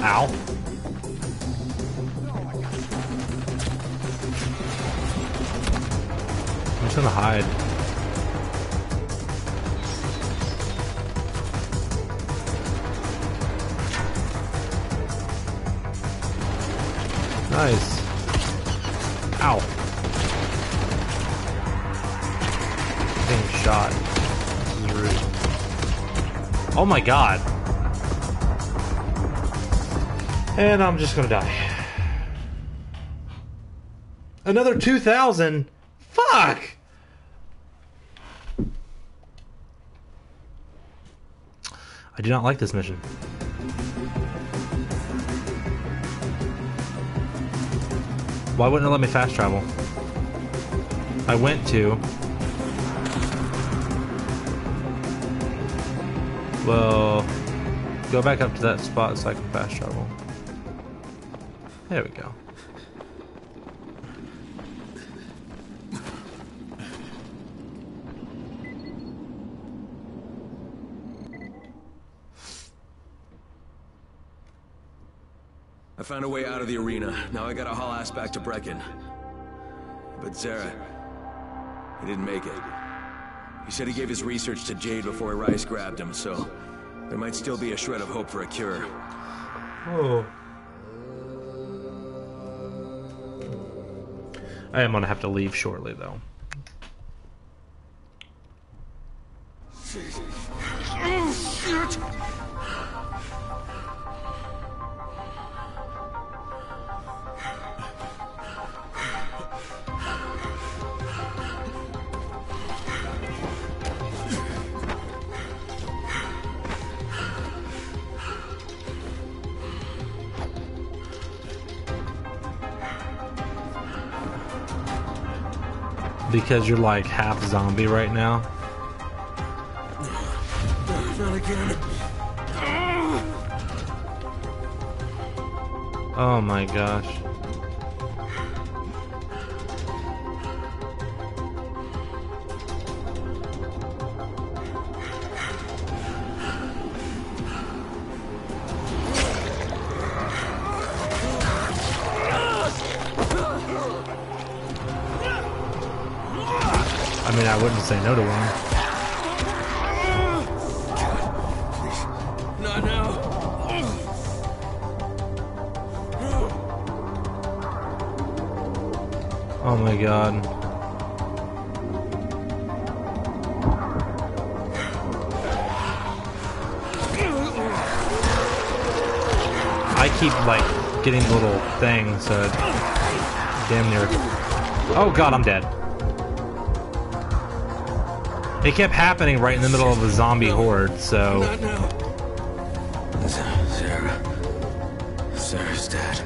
Ow. I'm just gonna hide. Nice. Ow. Being shot. This is rude. Oh my god. And I'm just gonna die. Another 2,000? Fuck! I do not like this mission. Why wouldn't it let me fast travel? I went to. Well, go back up to that spot so I can fast travel. There we go. I found a way out of the arena. Now I gotta haul ass back to Brecken. But Zere, he didn't make it. He said he gave his research to Jade before Rice grabbed him, so there might still be a shred of hope for a cure. Oh. I am gonna have to leave shortly, though. Oh, shit! Because you're like half zombie right now. Not again. Oh my gosh. I mean, I wouldn't say no to one. Not now. Oh my god. I keep like getting little things that damn near. Oh god, I'm dead. It kept happening right in the middle of a zombie horde, so. Not now. Zere's dead.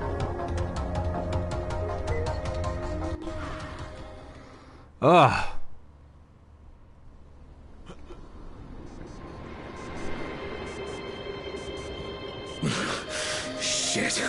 Ugh. Shit.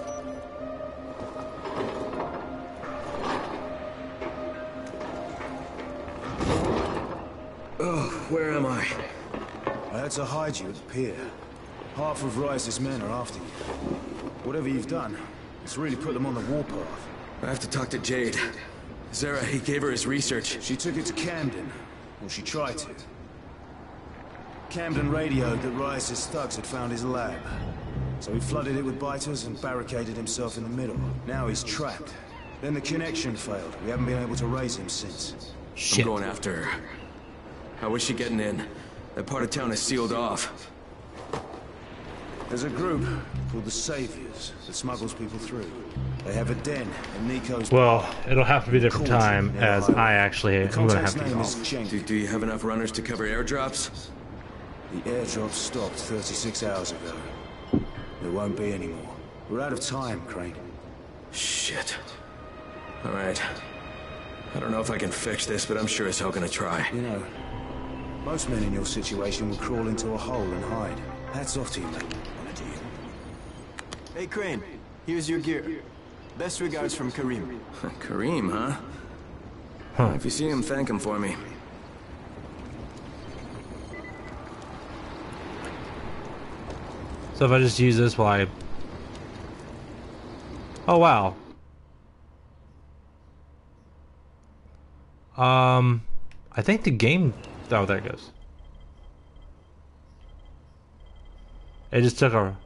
Oh, where am I? I had to hide you at the pier. Half of Rice's men are after you. Whatever you've done, it's really put them on the warpath. I have to talk to Jade. Zere, he gave her his research. She took it to Camden. Well, she tried to. Camden radioed that Rice's thugs had found his lab. So he flooded it with biters and barricaded himself in the middle. Now he's trapped. Then the connection failed. We haven't been able to raise him since. I'm going after her. How is she getting in? That part of town is sealed off. There's a group called the Saviors that smuggles people through. They have a den in Nico's... Well, it'll have to be a different time, as I actually am going to have to go. Do you have enough runners to cover airdrops? The airdrop stopped 36 hours ago. There won't be any more. We're out of time, Crane. Shit. Alright. I don't know if I can fix this, but I'm sure as hell gonna try. You know, most men in your situation would crawl into a hole and hide. Hats off to you, mate. Hey, Crane. Here's your gear. Best regards from Karim. Karim, huh? If you see him, thank him for me. So if I just use this while I... Oh, wow. I think the game... Oh, there it goes. It just took a...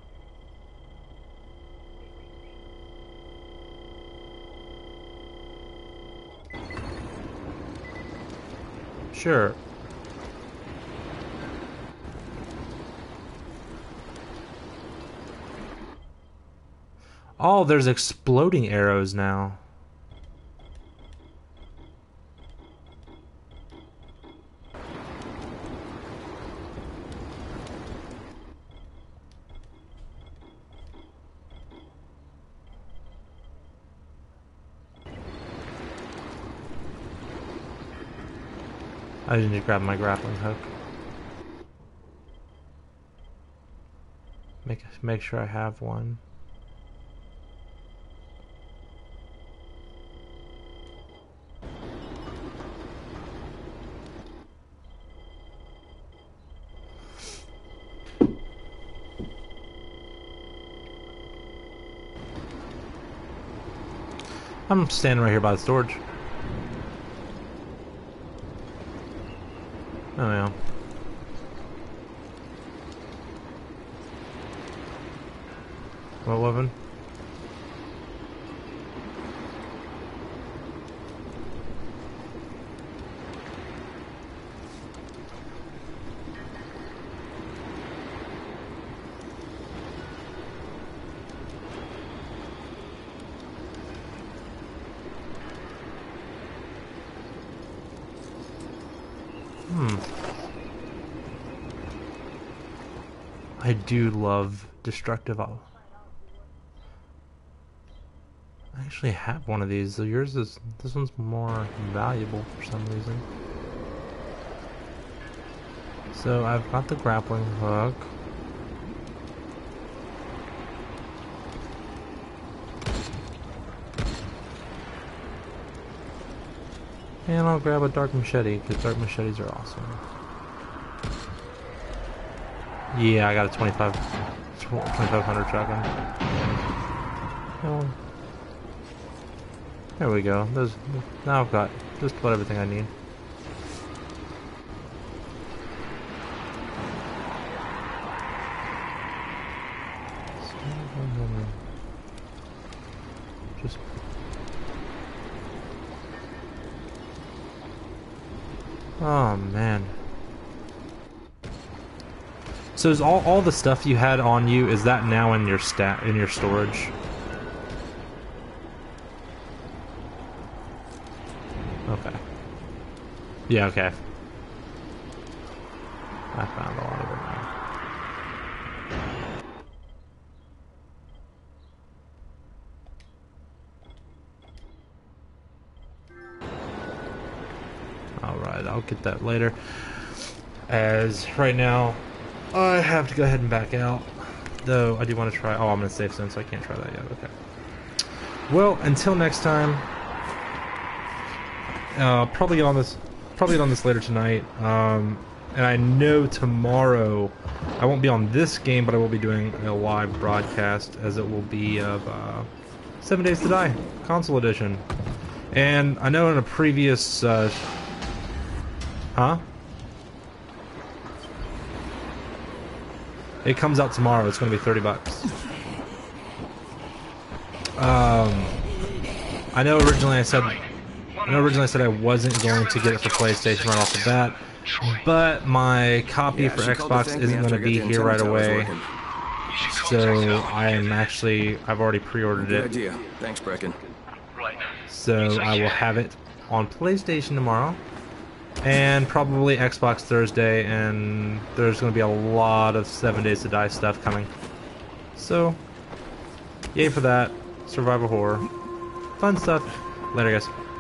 Sure. Oh, there's exploding arrows now. I just need to grab my grappling hook. Make sure I have one. I'm standing right here by the storage. Oh yeah. What weapon? I do love destructive. I actually have one of these. So yours is, this one's more valuable for some reason. So I've got the grappling hook. And I'll grab a dark machete, because dark machetes are awesome. Yeah, I got a 2500 shotgun. Oh. There we go. Now I've got just about everything I need. Just oh man. So is all the stuff you had on you, is that now in your storage? Okay. Yeah, okay. I found a lot of it now. Alright, I'll get that later. As right now, I have to go ahead and back out. Though, I do want to try... Oh, I'm going to save soon, so I can't try that yet. Okay. Well, until next time... probably get on this later tonight. And I know tomorrow... I won't be on this game, but I will be doing a live broadcast, as it will be of 7 Days to Die, Console Edition. And I know in a previous... Huh? It comes out tomorrow. It's going to be $30. I know originally I said I wasn't going to get it for PlayStation right off the bat, but my copy for Xbox isn't going to be here right away. So I've already pre-ordered it. Good idea. Thanks, Brecken. So I will have it on PlayStation tomorrow. And probably Xbox Thursday, and there's going to be a lot of 7 Days to Die stuff coming. So, yay for that. Survival horror. Fun stuff. Later, guys.